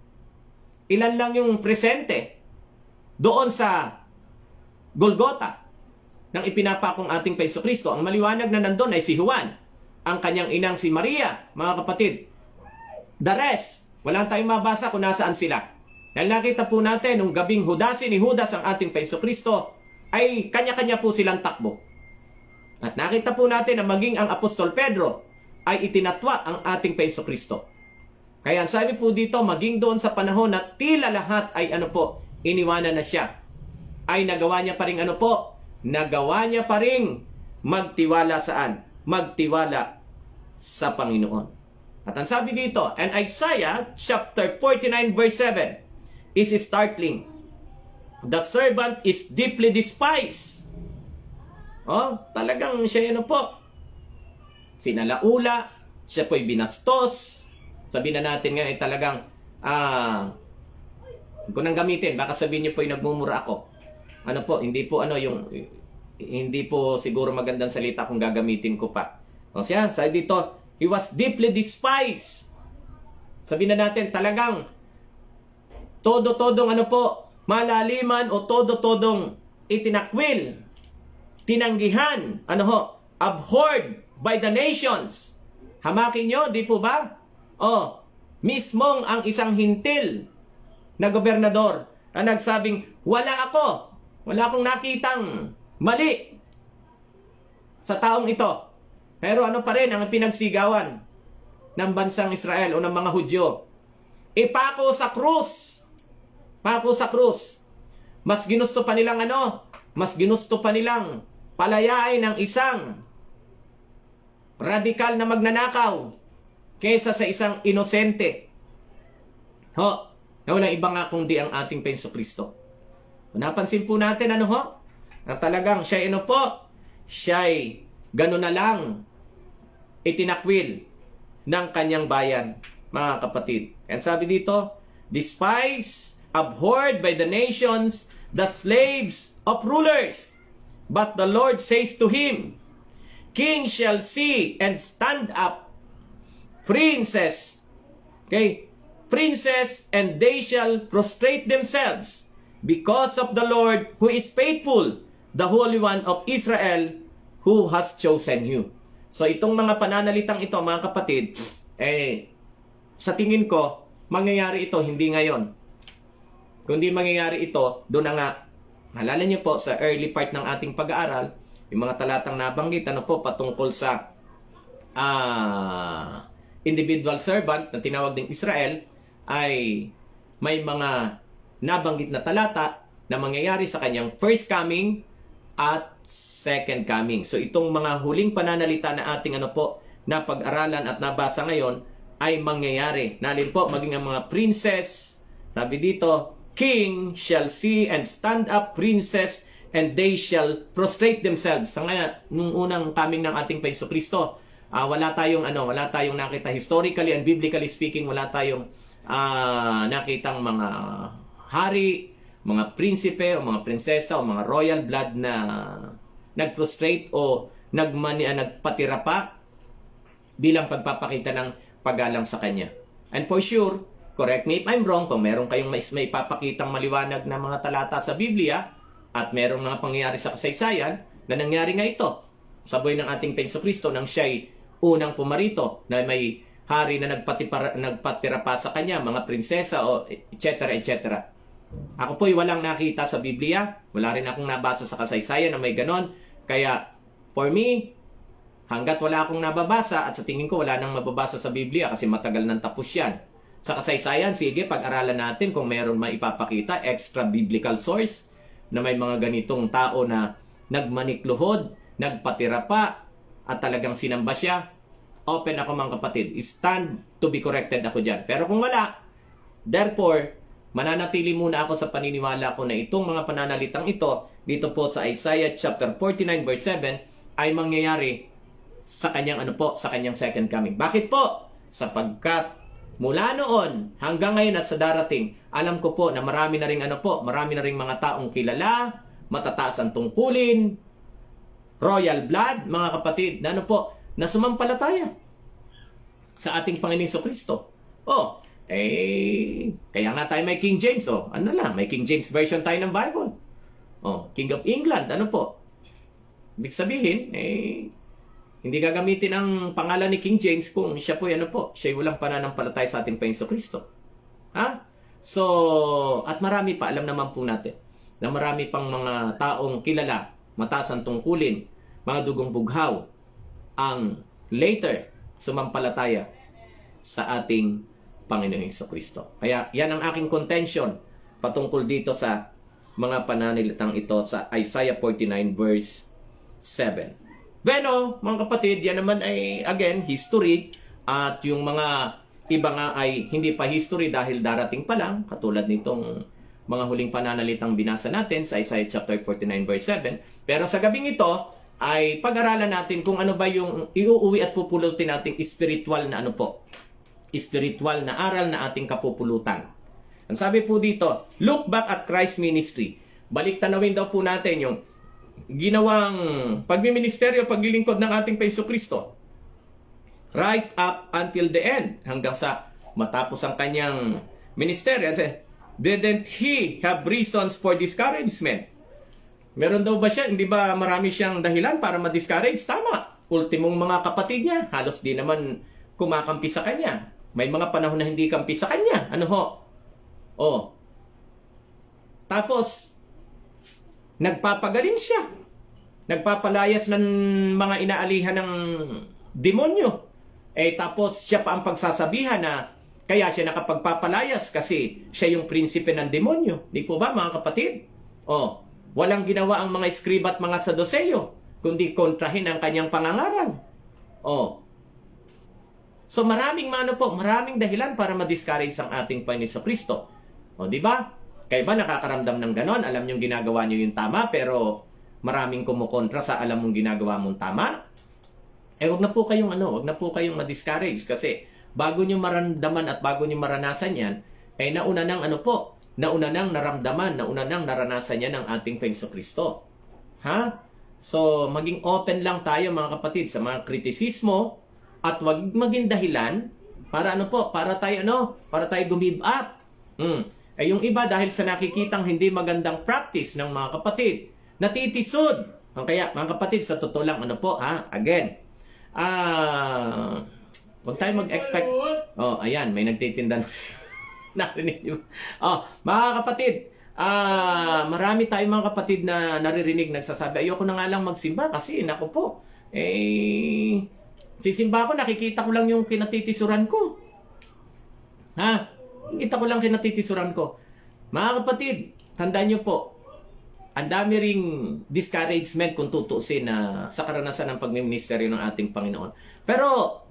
Ilan lang yung presente doon sa Golgota nang ipinapakong ating Panginoong Kristo. Ang maliwanag na nandun ay si Juan, ang kanyang inang si Maria, mga kapatid. The rest, Wala tayong mabasa kung nasaan sila. Dahil nakita po natin, nung gabing hudasin ni Judas ang ating Paiso Kristo, ay kanya-kanya po silang takbo. At nakita po natin na maging ang Apostol Pedro ay itinatwa ang ating Paiso Kristo. Kaya sabi po dito, maging doon sa panahon na tila lahat ay ano po, iniwanan na siya, ay nagawa niya pa rin ano po, nagawa niya pa rin magtiwala saan? Magtiwala sa Panginoon. At ang sabi dito, and Isaiah chapter forty-nine verse seven is startling. The servant is deeply despised. Oh, talagang siya ano po, sinalaula, siya po'y binastos. Sabihin na natin nga ay talagang, ah, kung nang gamitin, baka sabihin niyo po'y nagmumura ako. Ano po, hindi po ano yung, hindi po siguro magandang salita kung gagamitin ko pa. O siya, sabi dito, he was deeply despised. Sabihin na natin, talagang todo-todong ano po, malaliman o todo-todong itinakwil, tinanggihan, ano ho, abhorred by the nations. Hamakin nyo, di po ba? O, mismong ang isang hintil na gobernador na nagsabing, wala ako, wala akong nakitang mali sa taong ito. Pero ano pa rin ang pinagsigawan ng bansang Israel o ng mga Hudyo? Ipako sa krus. Pako sa krus. Mas ginusto pa nilang ano? Mas ginusto pa nilang palayain ng isang radikal na magnanakaw kaysa sa isang inosente. Ho, na walang iba nga kundi ang ating Paiso Kristo. Napansin po natin ano ho? Na talagang siya ano po? Siya'y gano'n na lang itinakwil ng kanyang bayan, mga kapatid. And sabi dito, despised, abhorred by the nations, the slaves of rulers. But the Lord says to him, Kings shall see and stand up, princes, okay, princes, and they shall prostrate themselves, because of the Lord who is faithful, the Holy One of Israel, who has chosen you. So itong mga pananalitang ito, mga kapatid, eh, sa tingin ko, mangyayari ito hindi ngayon. Kundi mangyayari ito, doon na nga, halala niyo po sa early part ng ating pag-aaral, yung mga talatang nabanggit, ano po, patungkol sa uh, individual servant na tinawag ng Israel, ay may mga nabanggit na talata na mangyayari sa kanyang first coming at second coming. So itong mga huling pananalita na ating ano po na pag-aralan at nabasa ngayon ay mangyayari. Nalin po maging ang mga princess, sabi dito, king shall see and stand up, princess, and they shall prostrate themselves. Sa ngayon, nung unang coming ng ating Paiso Kristo, uh, wala tayong ano, wala tayong nakita historically and biblically speaking, wala tayong uh, nakitang mga hari, mga prinsipe o mga prinsesa o mga royal blood na nag-prostrate o nagmani, uh, nagpatira pa bilang pagpapakita ng paggalang sa kanya. And for sure, correct me if I'm wrong, kung meron kayong may, may papakitang maliwanag na mga talata sa Biblia at merong mga pangyayari sa kasaysayan na nangyari nga ito sa buhay ng ating Paiso Kristo nang siya'y unang pumarito na may hari na nagpatipara, nagpatira pa sa kanya, mga prinsesa o et cetera et cetera. Ako po'y walang nakita sa Biblia, wala rin akong nabasa sa kasaysayan na may ganon. Kaya, for me, hanggat wala akong nababasa, at sa tingin ko wala nang mababasa sa Biblia kasi matagal nang tapos yan. Sa kasaysayan, sige, pag-aralan natin kung meron maipapakita, extra biblical source, na may mga ganitong tao na nagmanikluhod, nagpatira pa, at talagang sinamba siya. Open ako mga kapatid, stand to be corrected ako dyan. Pero kung wala, therefore, mananatili muna ako sa paniniwala ko na itong mga pananalitang ito, dito po sa Isaiah chapter forty-nine verse seven, ay mangyayari sa kanyang ano po, sa kanyang second coming. Bakit po? Sapagkat mula noon hanggang ngayon at sa darating, alam ko po na marami na ring ano po, marami na ring mga taong kilala, matataas ang tungkulin, royal blood, mga kapatid, na ano po, na sumampalataya sa ating Panginoon Jesucristo. Oh, eh, kaya nga tayo may King James, oh. Ano lang, may King James version tayo ng Bible. Oh, King of England, ano po? Ibig sabihin, eh, hindi gagamitin ang pangalan ni King James kung siya po, ano po, siya walang pananampalataya sa ating Panginoon Jesucristo. Ha? So, at marami pa, alam naman po natin, na marami pang mga taong kilala, mataas ang tungkulin, mga dugong bughaw, ang later sumampalataya sa ating Panginoong Hesukristo. Kaya yan ang aking contention patungkol dito sa mga pananalitang ito sa Isaiah forty-nine verse seven. Bueno, mga kapatid, yan naman ay again history, at yung mga iba nga ay hindi pa history dahil darating pa lang, katulad nitong mga huling pananalitang binasa natin sa Isaiah chapter forty-nine verse seven. Pero sa gabing ito ay pag-aralan natin kung ano ba yung iuuwi at pupulutin nating spiritual na ano po, spiritual na aral na ating kapupulutan. Ang sabi po dito, look back at Christ's ministry. Balik tanawin daw po natin yung ginawang pagmiministeryo, paglilingkod ng ating Jesucristo. Right up until the end, hanggang sa matapos ang kanyang ministeryo. Didn't he have reasons for discouragement? Meron daw ba siya? Hindi ba marami siyang dahilan para ma-discourage? Tama. Ultimong mga kapatid niya, halos di naman kumakampi sa kanya. May mga panahon na hindi kampi sa kanya. Ano ho? Oh. Tapos, nagpapagaling siya. Nagpapalayas ng mga inaalihan ng demonyo. Eh, tapos siya pa ang pagsasabihan na kaya siya nakapagpapalayas kasi siya yung prinsipe ng demonyo. Di po ba, mga kapatid? Oh, walang ginawa ang mga eskriba at mga saduseyo, kundi kontrahin ang kanyang pangangaral. Oh. So maraming mano po, maraming dahilan para ma-discourage ang ating Panginoon Jesucristo. O, di ba? Kayo ba nakakaramdam ng ganon? Alam niyong ginagawa niyo yung tama, pero maraming kumukontra sa alam mong ginagawa mong tama? Eh, wag na po kayong ano, wag na po kayong ma-discourage kasi bago niyo maramdaman at bago niyo maranasan yan, eh nauna nang ano po, nauna nang naramdaman, nauna nang naranasan yan ng ating Panginoon Jesucristo. Ha? So, maging open lang tayo mga kapatid sa mga kritisismo at wag maging dahilan para ano po, para tayo ano, para tayo gumive up. Hmm. Eh yung iba dahil sa nakikitang hindi magandang practice ng mga kapatid, natitisod. Kaya mga kapatid, sa totoo lang ano po, ha? Again, ah, wag tayo mag-expect. Oh, ayan, may nagtitinda na. Narinig niyo. Oh, mga kapatid, ah, marami tayong mga kapatid na naririnig nagsasabi, ayoko na nga lang magsimba kasi naku po, eh sisimba ko, nakikita ko lang yung kinatitisuran ko. Ha? Kita ko lang kinatitisuran ko. Mga kapatid, tandaan nyo po, ang dami ring discouragement kung tutuusin na sa karanasan ng pagmiministeryo ng ating Panginoon. Pero,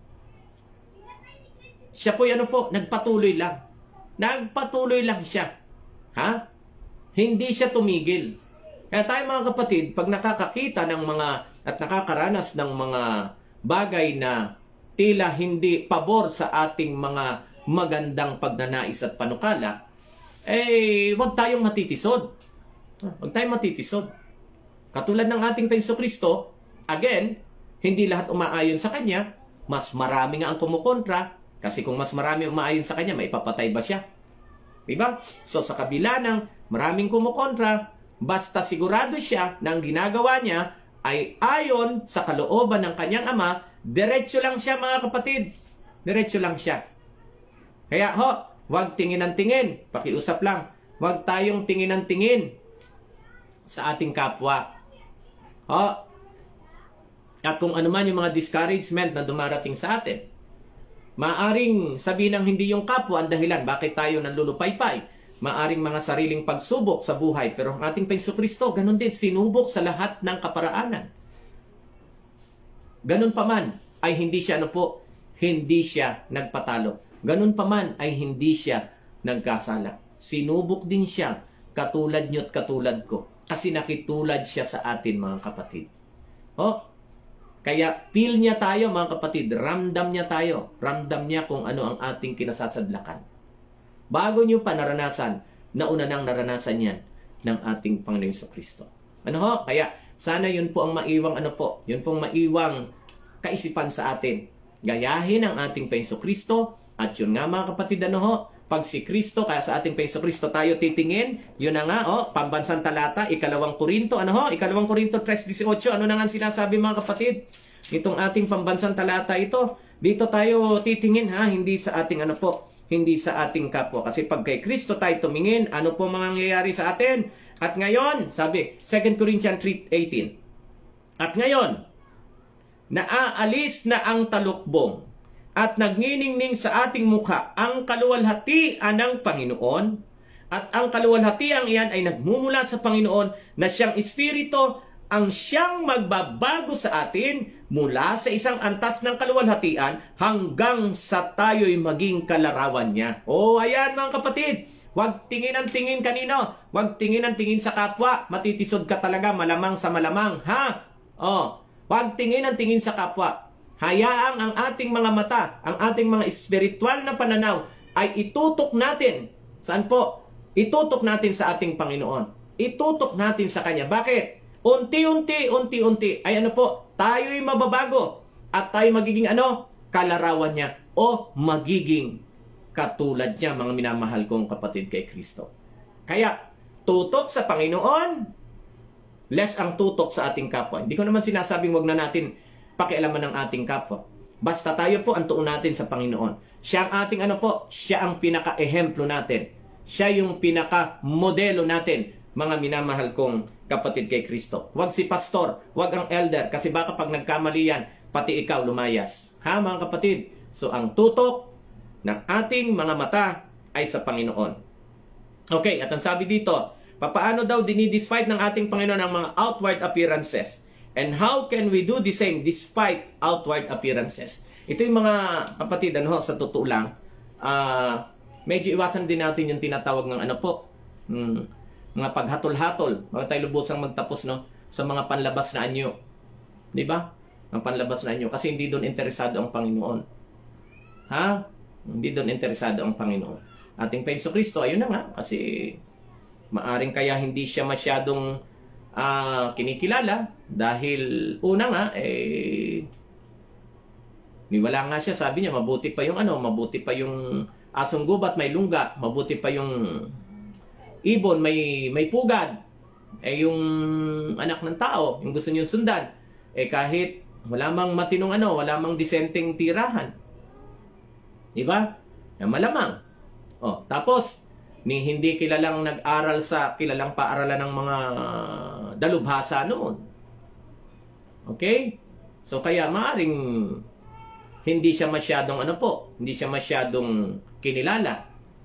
siya po ano po, nagpatuloy lang. Nagpatuloy lang siya. Ha? Hindi siya tumigil. Kaya tayo mga kapatid, pag nakakakita ng mga at nakakaranas ng mga bagay na tila hindi pabor sa ating mga magandang pagnanais at panukala, eh, huwag tayong matitisod. Huwag tayong matitisod. Katulad ng ating Panginoon Jesucristo, again, hindi lahat umaayon sa Kanya, mas marami nga ang kumukontra, kasi kung mas marami umaayon sa Kanya, maipapatay ba siya? Diba? So, sa kabila ng maraming kumukontra, basta sigurado siya na ang ginagawa niya ay ayon sa kalooban ng kanyang ama, diretso lang siya mga kapatid. Diretso lang siya. Kaya ho, wag tingin ng tingin. Pakiusap lang. Wag tayong tingin ng tingin sa ating kapwa. Ho. At kung ano man yung mga discouragement na dumarating sa atin, maaring sabihin ng hindi yung kapwa ang dahilan bakit tayo nanlulupaypay. Maaring mga sariling pagsubok sa buhay. Pero ang ating Panginoon Jesucristo, ganun din, sinubok sa lahat ng kaparaanan. Ganun pa man, ay hindi siya, ano po, hindi siya nagpatalo. Ganun pa man, ay hindi siya nagkasala. Sinubok din siya, katulad nyo at katulad ko. Kasi nakitulad siya sa atin, mga kapatid. Oh, kaya feel niya tayo, mga kapatid. Ramdam niya tayo. Ramdam niya kung ano ang ating kinasasadlakan. Bago nyo pa naranasan, nauna nang naranasan yan ng ating Panginoong Jesucristo. Ano ho? Kaya sana yun po ang maiwang ano po, yun pong maiwang kaisipan sa atin. Gayahin ang ating Panginoong Jesucristo at yun nga mga kapatid, ano ho? Pag si Kristo, kaya sa ating Panginoong Jesucristo tayo titingin, yun na nga, oh, pambansang talata, ikalawang Korinto, ano ho? Ikalawang Korinto three eighteen, ano na nga sinasabi mga kapatid? Itong ating pambansang talata ito, dito tayo titingin ha, hindi sa ating ano po, hindi sa ating kapwa. Kasi pag kay Kristo tayo tumingin, ano po mangyayari sa atin? At ngayon, sabi, Second Corinthians three eighteen, at ngayon, naaalis na ang talukbong at nagniningning sa ating mukha ang kaluwalhatian ng Panginoon, at ang kaluwalhatian iyan ay nagmumula sa Panginoon na siyang Espiritu, ang siyang magbabago sa atin mula sa isang antas ng kaluwalhatian hanggang sa tayo'y maging kalarawan niya. O, ayan mga kapatid, huwag tingin ang tingin kanino, huwag tingin ang tingin sa kapwa, matitisod ka talaga, malamang sa malamang, ha? O, huwag tingin ang tingin sa kapwa. Hayaang ang ating mga mata, ang ating mga espiritual na pananaw ay itutok natin. Saan po? Itutok natin sa ating Panginoon. Itutok natin sa Kanya. Bakit? Unti-unti, unti-unti, ay ano po, tayo'y mababago at tayo magiging ano? Kalarawan niya o magiging katulad niya, mga minamahal kong kapatid kay Kristo. Kaya, tutok sa Panginoon, less ang tutok sa ating kapwa. Hindi ko naman sinasabing wag na natin pakialaman ng ating kapwa. Basta tayo po ang tuon natin sa Panginoon. Siya ang ating ano po, siya ang pinaka-ehemplo natin. Siya yung pinaka-modelo natin, mga minamahal kong kapatid kay Kristo. Huwag si pastor, huwag ang elder, kasi baka pag nagkamali yan, pati ikaw lumayas. Ha mga kapatid? So ang tutok ng ating mga mata ay sa Panginoon. Okay, at ang sabi dito, papaano daw dinidespite ng ating Panginoon ang mga outward appearances? And how can we do the same despite outward appearances? Ito yung mga kapatid, ano, sa totoo lang, uh, medyo iwasan din natin yung tinatawag ng ano po, hmm, mga paghatol-hatol. Huwag tayo lubosang magtapos, no, sa mga panlabas na anyo. Di ba? Ang panlabas na anyo. Kasi hindi doon interesado ang Panginoon. Ha? Hindi doon interesado ang Panginoon. Ating Paiso Kristo, ayun na nga. Kasi maaring kaya hindi siya masyadong uh, kinikilala. Dahil una nga, eh, niwala nga siya. Sabi niya, mabuti pa yung ano, mabuti pa yung asong gubat, may lungga. Mabuti pa yung ibon, may may pugad. Eh yung anak ng tao, yung gusto niyo sundan, eh kahit wala mang matinong ano, wala mang disenteng tirahan. Di ba? Eh, malamang. Oh, tapos ni hindi kilalang nag-aral sa kilalang paaralan ng mga dalubhasa noon. Okay? So kaya maaring hindi siya masyadong ano po, hindi siya masyadong kinilala.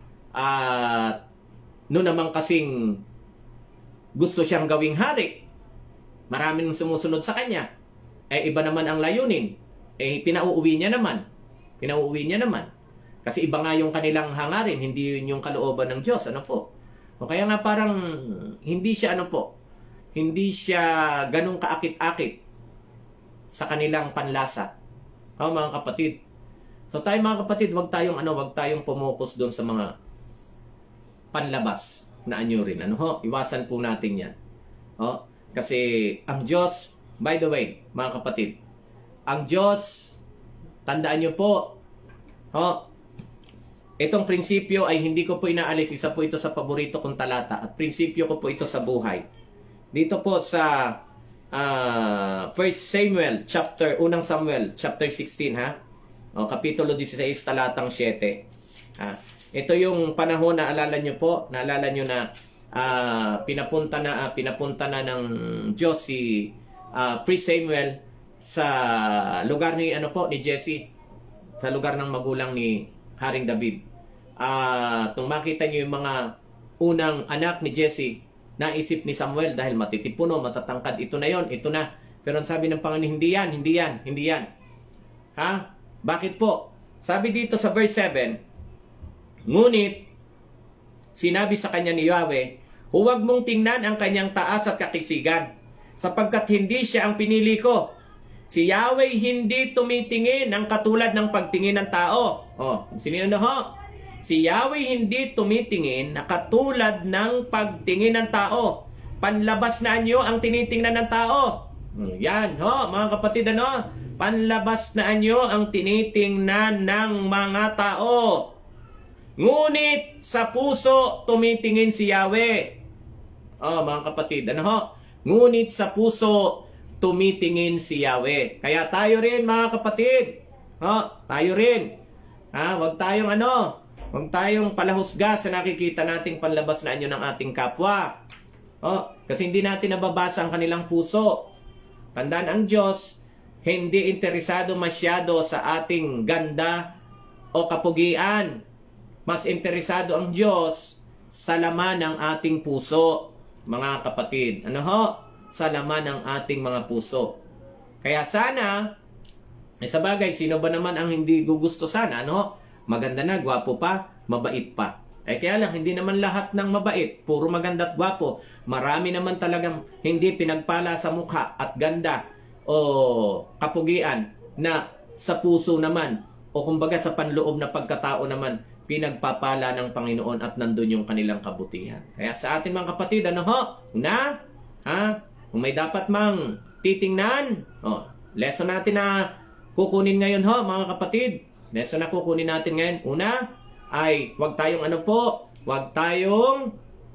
At noon naman kasing gusto siyang gawing hari, maraming sumusunod sa kanya, eh iba naman ang layunin, eh pinauuwi niya naman, pinauuwi niya naman, kasi iba nga yung kanilang hangarin, hindi yun yung kalooban ng Diyos, ano po. O kaya nga parang hindi siya ano po, hindi siya ganun kaakit-akit sa kanilang panlasa. O mga kapatid, so tayo mga kapatid, wag tayong ano, wag tayong pumukus doon sa mga panlabas na anyo rin. Ano ho? Iwasan po natin yan. O? Kasi ang Diyos, by the way, mga kapatid, ang Diyos, tandaan nyo po, o, itong prinsipyo ay hindi ko po inaalis. Isa po ito sa paborito kong talata. At prinsipyo ko po ito sa buhay. Dito po sa uh, First Samuel, chapter, unang Samuel, chapter sixteen, ha? O, kapitulo sixteen, talatang seven. Ha? Ito yung panahon na alala nyo po, naalala nyo na uh, pinapunta na uh, pinapunta na ng Diyos si uh, Priest Samuel sa lugar ni ano po ni Jesse, sa lugar ng magulang ni Haring David. Ah, uh, tung makita nyo yung mga unang anak ni Jesse, naisip ni Samuel dahil matitipuno, matatangkad, ito na yon, ito na. Pero ang sabi ng Panginoon, hindi yan, hindi yan, hindi yan. Ha? Bakit po? Sabi dito sa verse seven, ngunit, sinabi sa kanya ni Yahweh, huwag mong tingnan ang kanyang taas at kakisigan, sapagkat hindi siya ang pinili ko. Si Yahweh hindi tumitingin ang katulad ng pagtingin ng tao. Oh, sino na ho? Si Yahweh hindi tumitingin na katulad ng pagtingin ng tao. Panlabas na anyo ang tinitingnan ng tao. Yan, ho, mga kapatid, ano? Panlabas na anyo ang tinitingnan ng mga tao. Ngunit sa puso tumitingin si Yahweh. Oh, mga kapatid, ano ho? Ngunit sa puso tumitingin si Yahweh. Kaya tayo rin, mga kapatid, oh, tayo rin. Ha, wag tayong ano, Huwag tayong palahusga sa nakikita nating panlabas na anyo ng ating kapwa. Oh, kasi hindi natin nababasa ang kanilang puso. Tandaan, ang Diyos hindi interesado masyado sa ating ganda o kapugian. Mas interesado ang Diyos sa laman ng ating puso, mga kapatid. Ano ho? Sa laman ng ating mga puso. Kaya sana, eh, sa bagay, sino ba naman ang hindi gugusto sana? Ano? Maganda na, gwapo pa, mabait pa. Eh kaya lang, hindi naman lahat ng mabait, puro maganda at gwapo. Marami naman talagang hindi pinagpala sa mukha at ganda o kapugian na sa puso naman o kumbaga sa panloob na pagkatao naman pinagpapala ng Panginoon at nandun yung kanilang kabutihan. Kaya sa atin mga kapatid, ano ho? Una, ha? Kung may dapat mang titingnan, oh, lesson natin na kukunin ngayon ho, mga kapatid. Lesson na kukunin natin ngayon. Una, ay wag tayong ano po, wag tayong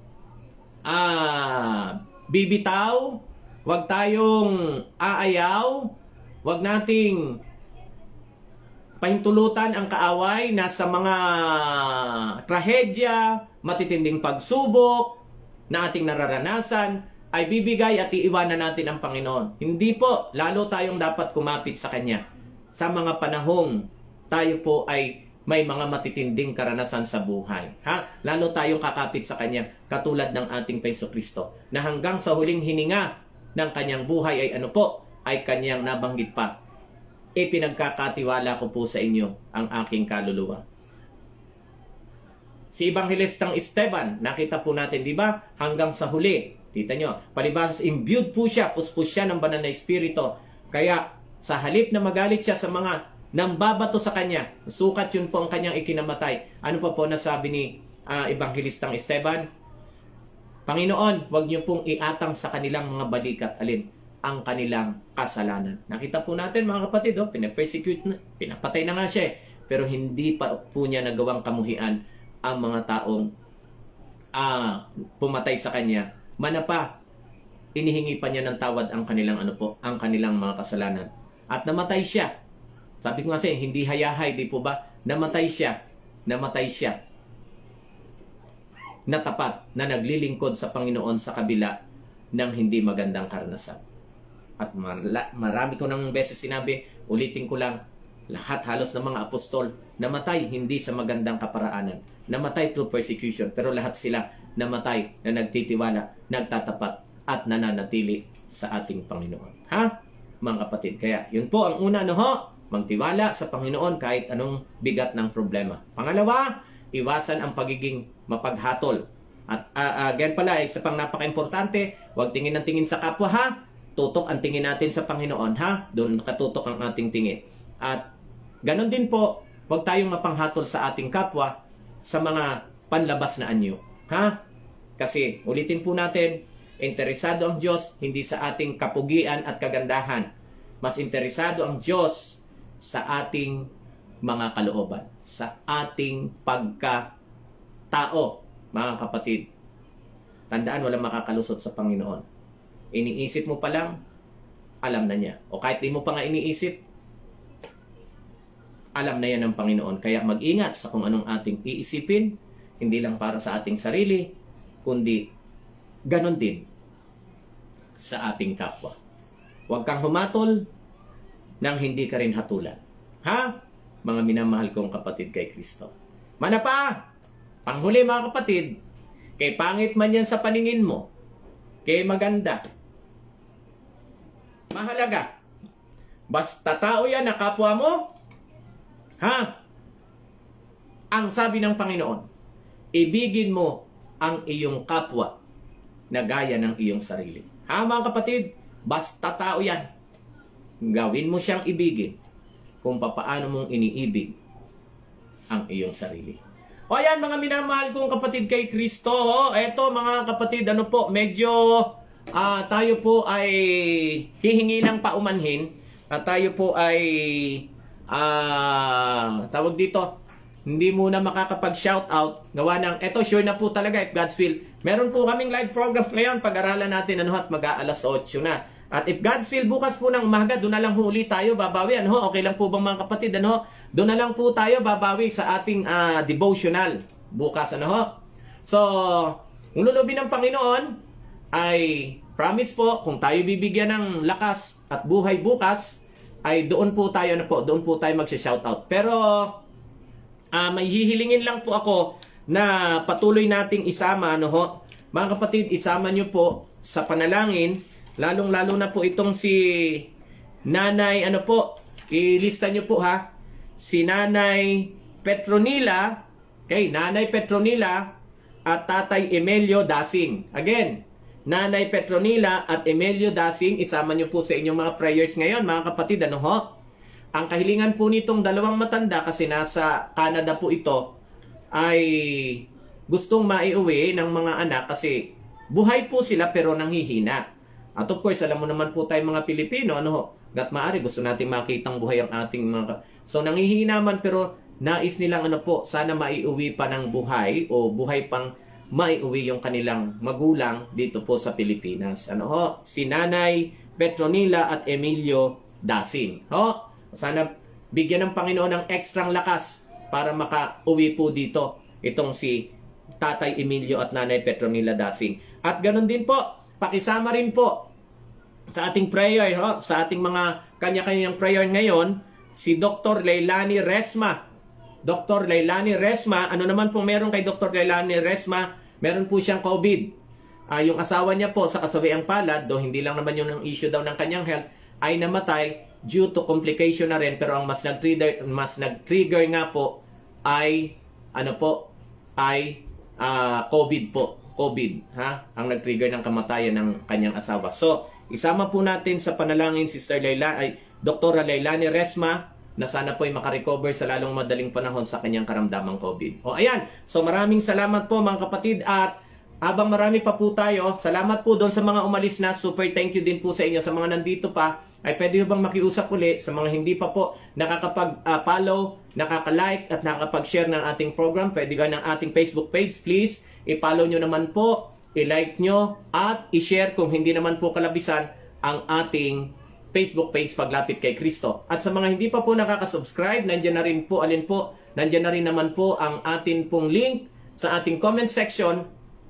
ah, bibitaw, wag tayong aayaw, wag nating pahintulutan ang kaaway na sa mga trahedya, matitinding pagsubok na ating nararanasan, ay bibigay at iiwanan natin ang Panginoon. Hindi po, lalo tayong dapat kumapit sa Kanya. Sa mga panahong tayo po ay may mga matitinding karanasan sa buhay. Ha? Lalo tayong kakapit sa Kanya, katulad ng ating Jesucristo, na hanggang sa huling hininga ng Kanyang buhay ay ano po, ay Kanyang nabanggit pa, ipinagkakatiwala ko po sa inyo ang aking kaluluwa. Si Evangelistang Esteban, nakita po natin, di ba? Hanggang sa huli, kita nyo, palibhas, imbued po siya, puspos siya ng banal na espiritu. Kaya, sa halip na magalit siya sa mga nambabato sa kanya, sukat yun po ang kanyang ikinamatay. Ano pa po nasabi ni uh, Evangelistang Esteban? Panginoon, wag niyo pong iatang sa kanilang mga balikat, alin? Ang kanilang kasalanan. Nakita po natin mga kapatid, oh, pinapersecute na, pinapatay na nga siya eh. Pero hindi pa po niya nagawang kamuhian ang mga taong uh, pumatay sa kanya. Mana pa, inihingi pa niya ng tawad ang kanilang ano po, ang kanilang mga kasalanan. At namatay siya. Sabi ko kasi, hindi hayahay, di po ba? Namatay siya. Namatay siya. Na tapat, na naglilingkod sa Panginoon sa kabila ng hindi magandang karanasan. At marami ko nang beses sinabi, ulitin ko lang, lahat halos ng mga apostol, namatay hindi sa magandang kaparaanan. Namatay through persecution, pero lahat sila namatay na nagtitiwala, nagtatapat, at nananatili sa ating Panginoon. Ha? Mga kapatid, kaya yun po ang una, no ho? Magtiwala sa Panginoon kahit anong bigat ng problema. Pangalawa, iwasan ang pagiging mapaghatol. At uh, again pala, isa pang napaka-importante, huwag tingin ng tingin sa kapwa, ha? Tutok ang tingin natin sa Panginoon, ha? Doon nakatutok ang ating tingin. At ganon din po, huwag tayong mapanghatol sa ating kapwa sa mga panlabas na anyo. Ha? Kasi, ulitin po natin, interesado ang Diyos hindi sa ating kapugian at kagandahan. Mas interesado ang Diyos sa ating mga kalooban, sa ating pagka-tao, mga kapatid. Tandaan, walang makakalusot sa Panginoon. Iniisip mo pa lang, alam na niya. O kahit di mo pa nga iniisip, alam na yan ng Panginoon. Kaya mag-ingat sa kung anong ating iisipin, hindi lang para sa ating sarili, kundi ganon din sa ating kapwa. Huwag kang humatol nang hindi ka rin hatulan. Ha? Mga minamahal kong kapatid kay Kristo. Mana pa, panghuli mga kapatid, kay pangit man yan sa paningin mo, kay maganda, mahalaga, basta tao yan na kapwa mo, ha? Ang sabi ng Panginoon, ibigin mo ang iyong kapwa na gaya ng iyong sarili. Ha mga kapatid, basta tao yan. Gawin mo siyang ibigin kung papaano mong iniibig ang iyong sarili. O ayan mga minamahal kong kapatid kay Kristo. Eto mga kapatid, ano po, medyo uh, tayo po ay hihingi ng paumanhin at tayo po ay uh, tawag dito, hindi muna makakapag-shoutout. Gawa ng, eto sure na po talaga if God's will. Meron po kaming live program ngayon, pag-aralan natin ano at mag-aalas otso na. At if God's will, bukas po ng umaga, doon na lang po ulit tayo babawi. Ano ho? Okay lang po bang mga kapatid? Ano ho? Doon na lang po tayo babawi sa ating uh, devotional bukas. Ano ho? So, kung lulubin ng Panginoon, ay promise po, kung tayo bibigyan ng lakas at buhay bukas, ay doon po tayo, ano po, doon po tayo magsha-shoutout. Pero, uh, may hihilingin lang po ako na patuloy nating isama, ano ho? Mga kapatid, isama nyo po sa panalangin, lalong-lalo na po itong si Nanay, ano po, ilista nyo po ha, si Nanay Petronila, okay, Nanay Petronila at Tatay Emilio Dasing. Again, Nanay Petronila at Emilio Dasing, isama nyo po sa inyong mga prayers ngayon, mga kapatid, ano ho? Ang kahilingan po nitong dalawang matanda, kasi nasa Canada po ito, ay gustong maiuwi ng mga anak kasi buhay po sila pero nanghihina. At of course, alam mo naman po tayo mga Pilipino, ano ho, gat maari, gusto natin makitang buhay ang ating mga... So, nanghihina man pero nais nilang ano po, sana maiuwi pa ng buhay o buhay pang maiuwi yung kanilang magulang dito po sa Pilipinas. Ano ho, si Nanay Petronila at Emilio Dasing. Ho, sana bigyan ng Panginoon ng ekstrang lakas para makauwi po dito itong si Tatay Emilio at Nanay Petronila Dasing. At ganun din po, pakisama rin po sa ating prayer, ho, sa ating mga kanya-kanyang prayer ngayon, si Doctor Leilani Resma. Doctor Leilani Resma, ano naman po meron kay Doctor Leilani Resma? Meron po siyang COVID. Uh, yung asawa niya po sa kasawiang palad, do hindi lang naman yung issue daw ng kanyang health, ay namatay due to complication na rin, pero ang mas nag-trigger, mas nag-trigger nga po ay, ano po, ay uh, COVID po. COVID, ha? Ang nag-trigger ng kamatayan ng kanyang asawa. So, isama po natin sa panalangin Sister Leila, ay Doktora Leilani Resma, na sana po ay makarecover sa lalong madaling panahon sa kanyang karamdamang COVID. O ayan, so maraming salamat po mga kapatid, at habang marami pa po tayo, salamat po doon sa mga umalis na, super thank you din po sa inyo. Sa mga nandito pa, ay pwede bang makiusap ulit. Sa mga hindi pa po nakakapag-follow, uh, nakaka-like at nakakapag-share ng ating program, pwede ka ng ating Facebook page, please i-follow nyo naman po, i-like nyo, at i-share kung hindi naman po kalabisan ang ating Facebook page Paglapit kay Kristo. At sa mga hindi pa po nakaka-subscribe, nandiyan na rin po, alin po, nandiyan na rin naman po ang atin pong link sa ating comment section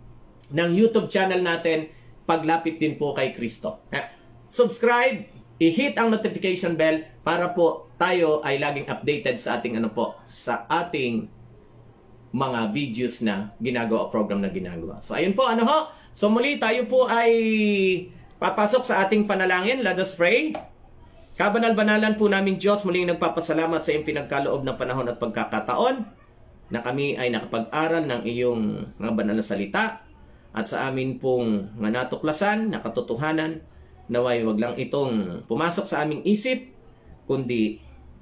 ng YouTube channel natin, Paglapit din po kay Kristo. Eh, subscribe, i-hit ang notification bell para po tayo ay laging updated sa ating ano po, sa ating mga videos na ginagawa, program na ginagawa. So ayun po, ano ho? So muli tayo po ay papasok sa ating panalangin. Let us pray. Kabanal-banalan po namin Diyos, muling nagpapasalamat sa iyong pinagkaloob ng panahon at pagkakataon na kami ay nakapag-aral ng iyong mga banal na salita, at sa amin pong mga natuklasan na katotohanan, naway wag lang itong pumasok sa aming isip, kundi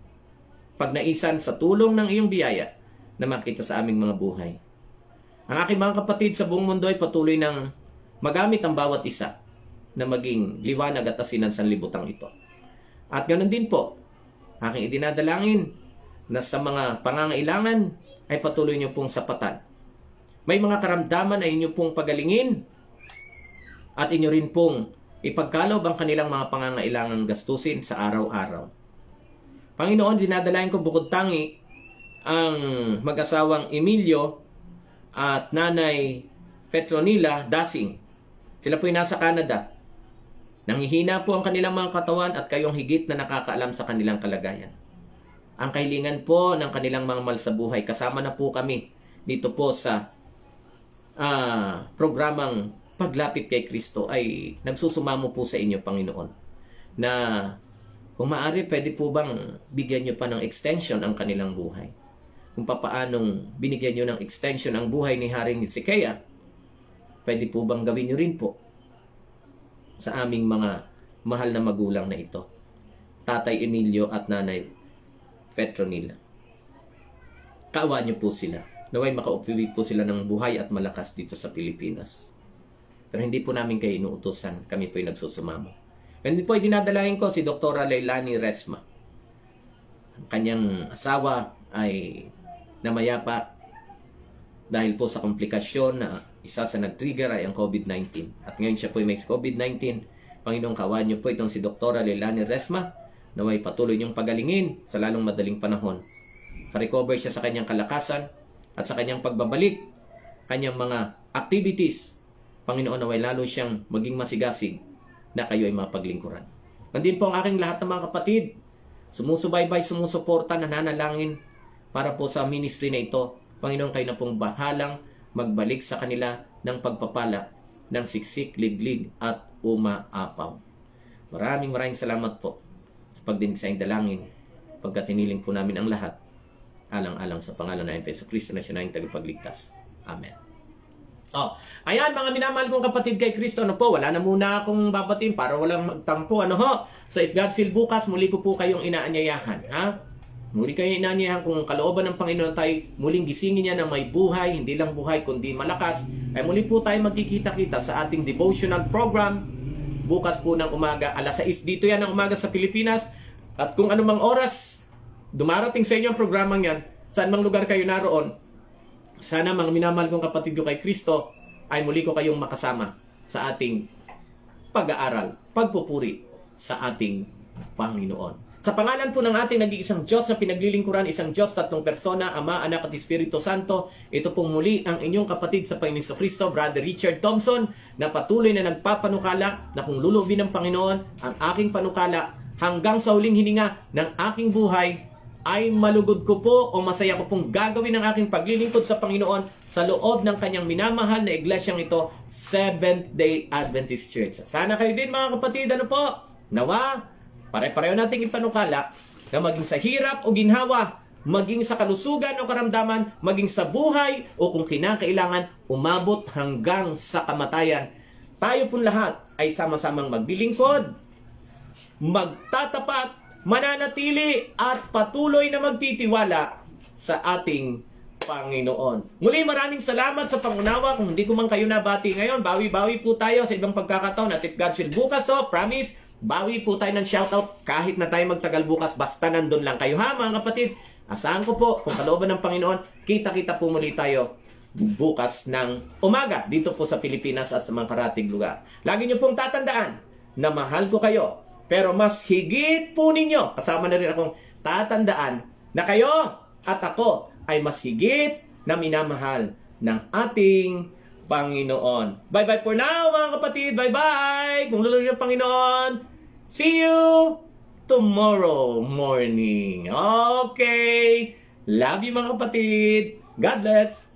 pagnaisan sa tulong ng iyong biyaya na makita sa aming mga buhay. Ang aking mga kapatid sa buong mundo ay patuloy ng magamit ang bawat isa na maging liwanag at asinan sa libutang ito. At ganoon din po, aking idinadalangin na sa mga pangangailangan ay patuloy niyo pong sapatan. May mga karamdaman ay inyo pong pagalingin at inyo rin pong ipagkalob ang kanilang mga pangangailangang gastusin sa araw-araw. Panginoon, dinadalain ko bukod tangi ang mag-asawang Emilio at Nanay Petronila Dasing. Sila po'y nasa Canada. Nanghihina po ang kanilang mga katawan at kayong higit na nakakaalam sa kanilang kalagayan. Ang kahilingan po ng kanilang mga mahal sa buhay, kasama na po kami dito po sa uh, programang Paglapit kay Kristo, ay nagsusumamo po sa inyo, Panginoon, na kung maaari, pwede po bang bigyan nyo pa ng extension ang kanilang buhay? Kung papaanong binigyan nyo ng extension ang buhay ni Haring Hezekiah, pwede po bang gawin nyo rin po sa aming mga mahal na magulang na ito, Tatay Emilio at Nanay Petronila. Kaawa nyo po sila. Naway makaupiwi po sila ng buhay at malakas dito sa Pilipinas. Pero hindi po namin kayo inuutosan. Kami po ay nagsusumamo. Hindi po ay dinadalahin ko si Doktora Leilani Resma. Ang kanyang asawa ay namayapa dahil po sa komplikasyon na isa sa nag-trigger ay ang COVID nineteen. At ngayon siya po ay may COVID nineteen. Panginoon, kawan niyo po itong si Doktora Leilani Resma, naway patuloy niyong pagalingin sa lalong madaling panahon. Ka-recover siya sa kanyang kalakasan at sa kanyang pagbabalik, kanyang mga activities. Panginoon, naway lalo siyang maging masigasig na kayo ay mapaglingkuran. Nandin po ang aking lahat ng mga kapatid, sumusubaybay, sumusuporta, nananalangin para po sa ministry na ito. Panginoon, kayo na pong bahalang magbalik sa kanila ng pagpapala, ng siksik, liglig at umaapaw. Maraming maraming salamat po sa pagdinig sa inyong dalangin, pagkat hiniling po namin ang lahat alang-alang sa pangalan ng Hesus Kristo na siya na yung tagapagligtas. Amen. Oh, ayan mga minamahal kong kapatid kay Kristo, ano po, wala na muna akong babatiin para walang magtampo, ano ho. So if God will bukas, muli ko po kayong inaanyayahan, ha? Muli kayo inaanyayahan kung kalooban ng Panginoon tayo, muling gisingin niya na may buhay, hindi lang buhay kundi malakas, ay muli po tayo magkikita-kita sa ating devotional program bukas po ng umaga, alas sais dito yan ng umaga sa Pilipinas. At kung anumang oras dumarating sa inyo ang programang yan, saan mang lugar kayo naroon, sana mga minamahal kong kapatid ko kay Kristo, ay muli ko kayong makasama sa ating pag-aaral, pagpupuri sa ating Panginoon. Sa pangalan po ng ating nag-iisang Diyos na pinaglilingkuran, isang Diyos, tatlong persona, Ama, Anak at Espiritu Santo, ito pong muli ang inyong kapatid sa Panginoon Kristo, Brother Richard Thompson, na patuloy na nagpapanukala na kung lulubin ng Panginoon ang aking panukala hanggang sa huling hininga ng aking buhay, ay malugod ko po o masaya ko pong gagawin ang aking paglilingkod sa Panginoon sa loob ng kanyang minamahal na iglesyang ito, Seventh-day Adventist Church. Sana kayo din mga kapatid, ano po, nawa, pare-pareho nating ipanukala na maging sa hirap o ginhawa, maging sa kalusugan o karamdaman, maging sa buhay o kung kinakailangan, umabot hanggang sa kamatayan. Tayo pong lahat ay sama-samang maglilingkod, magtatapat, mananatili at patuloy na magtitiwala sa ating Panginoon. Muli maraming salamat sa pangunawa. Kung hindi ko man kayo nabati ngayon, bawi-bawi po tayo sa ibang pagkakataon at if God will bukas to, promise, bawi po tayo ng shoutout kahit na tayo magtagal bukas, basta nandun lang kayo ha mga kapatid. Asahan ko po, kung kalooban ng Panginoon, kita-kita po muli tayo bukas ng umaga dito po sa Pilipinas at sa mga karating lugar. Lagi niyo pong tatandaan na mahal ko kayo, pero mas higit po ninyo, kasama na rin akong tatandaan na kayo at ako ay mas higit na minamahal ng ating Panginoon. Bye-bye for now, mga kapatid. Bye-bye! Kung lulunod ng Panginoon, see you tomorrow morning. Okay. Love you, mga kapatid. God bless.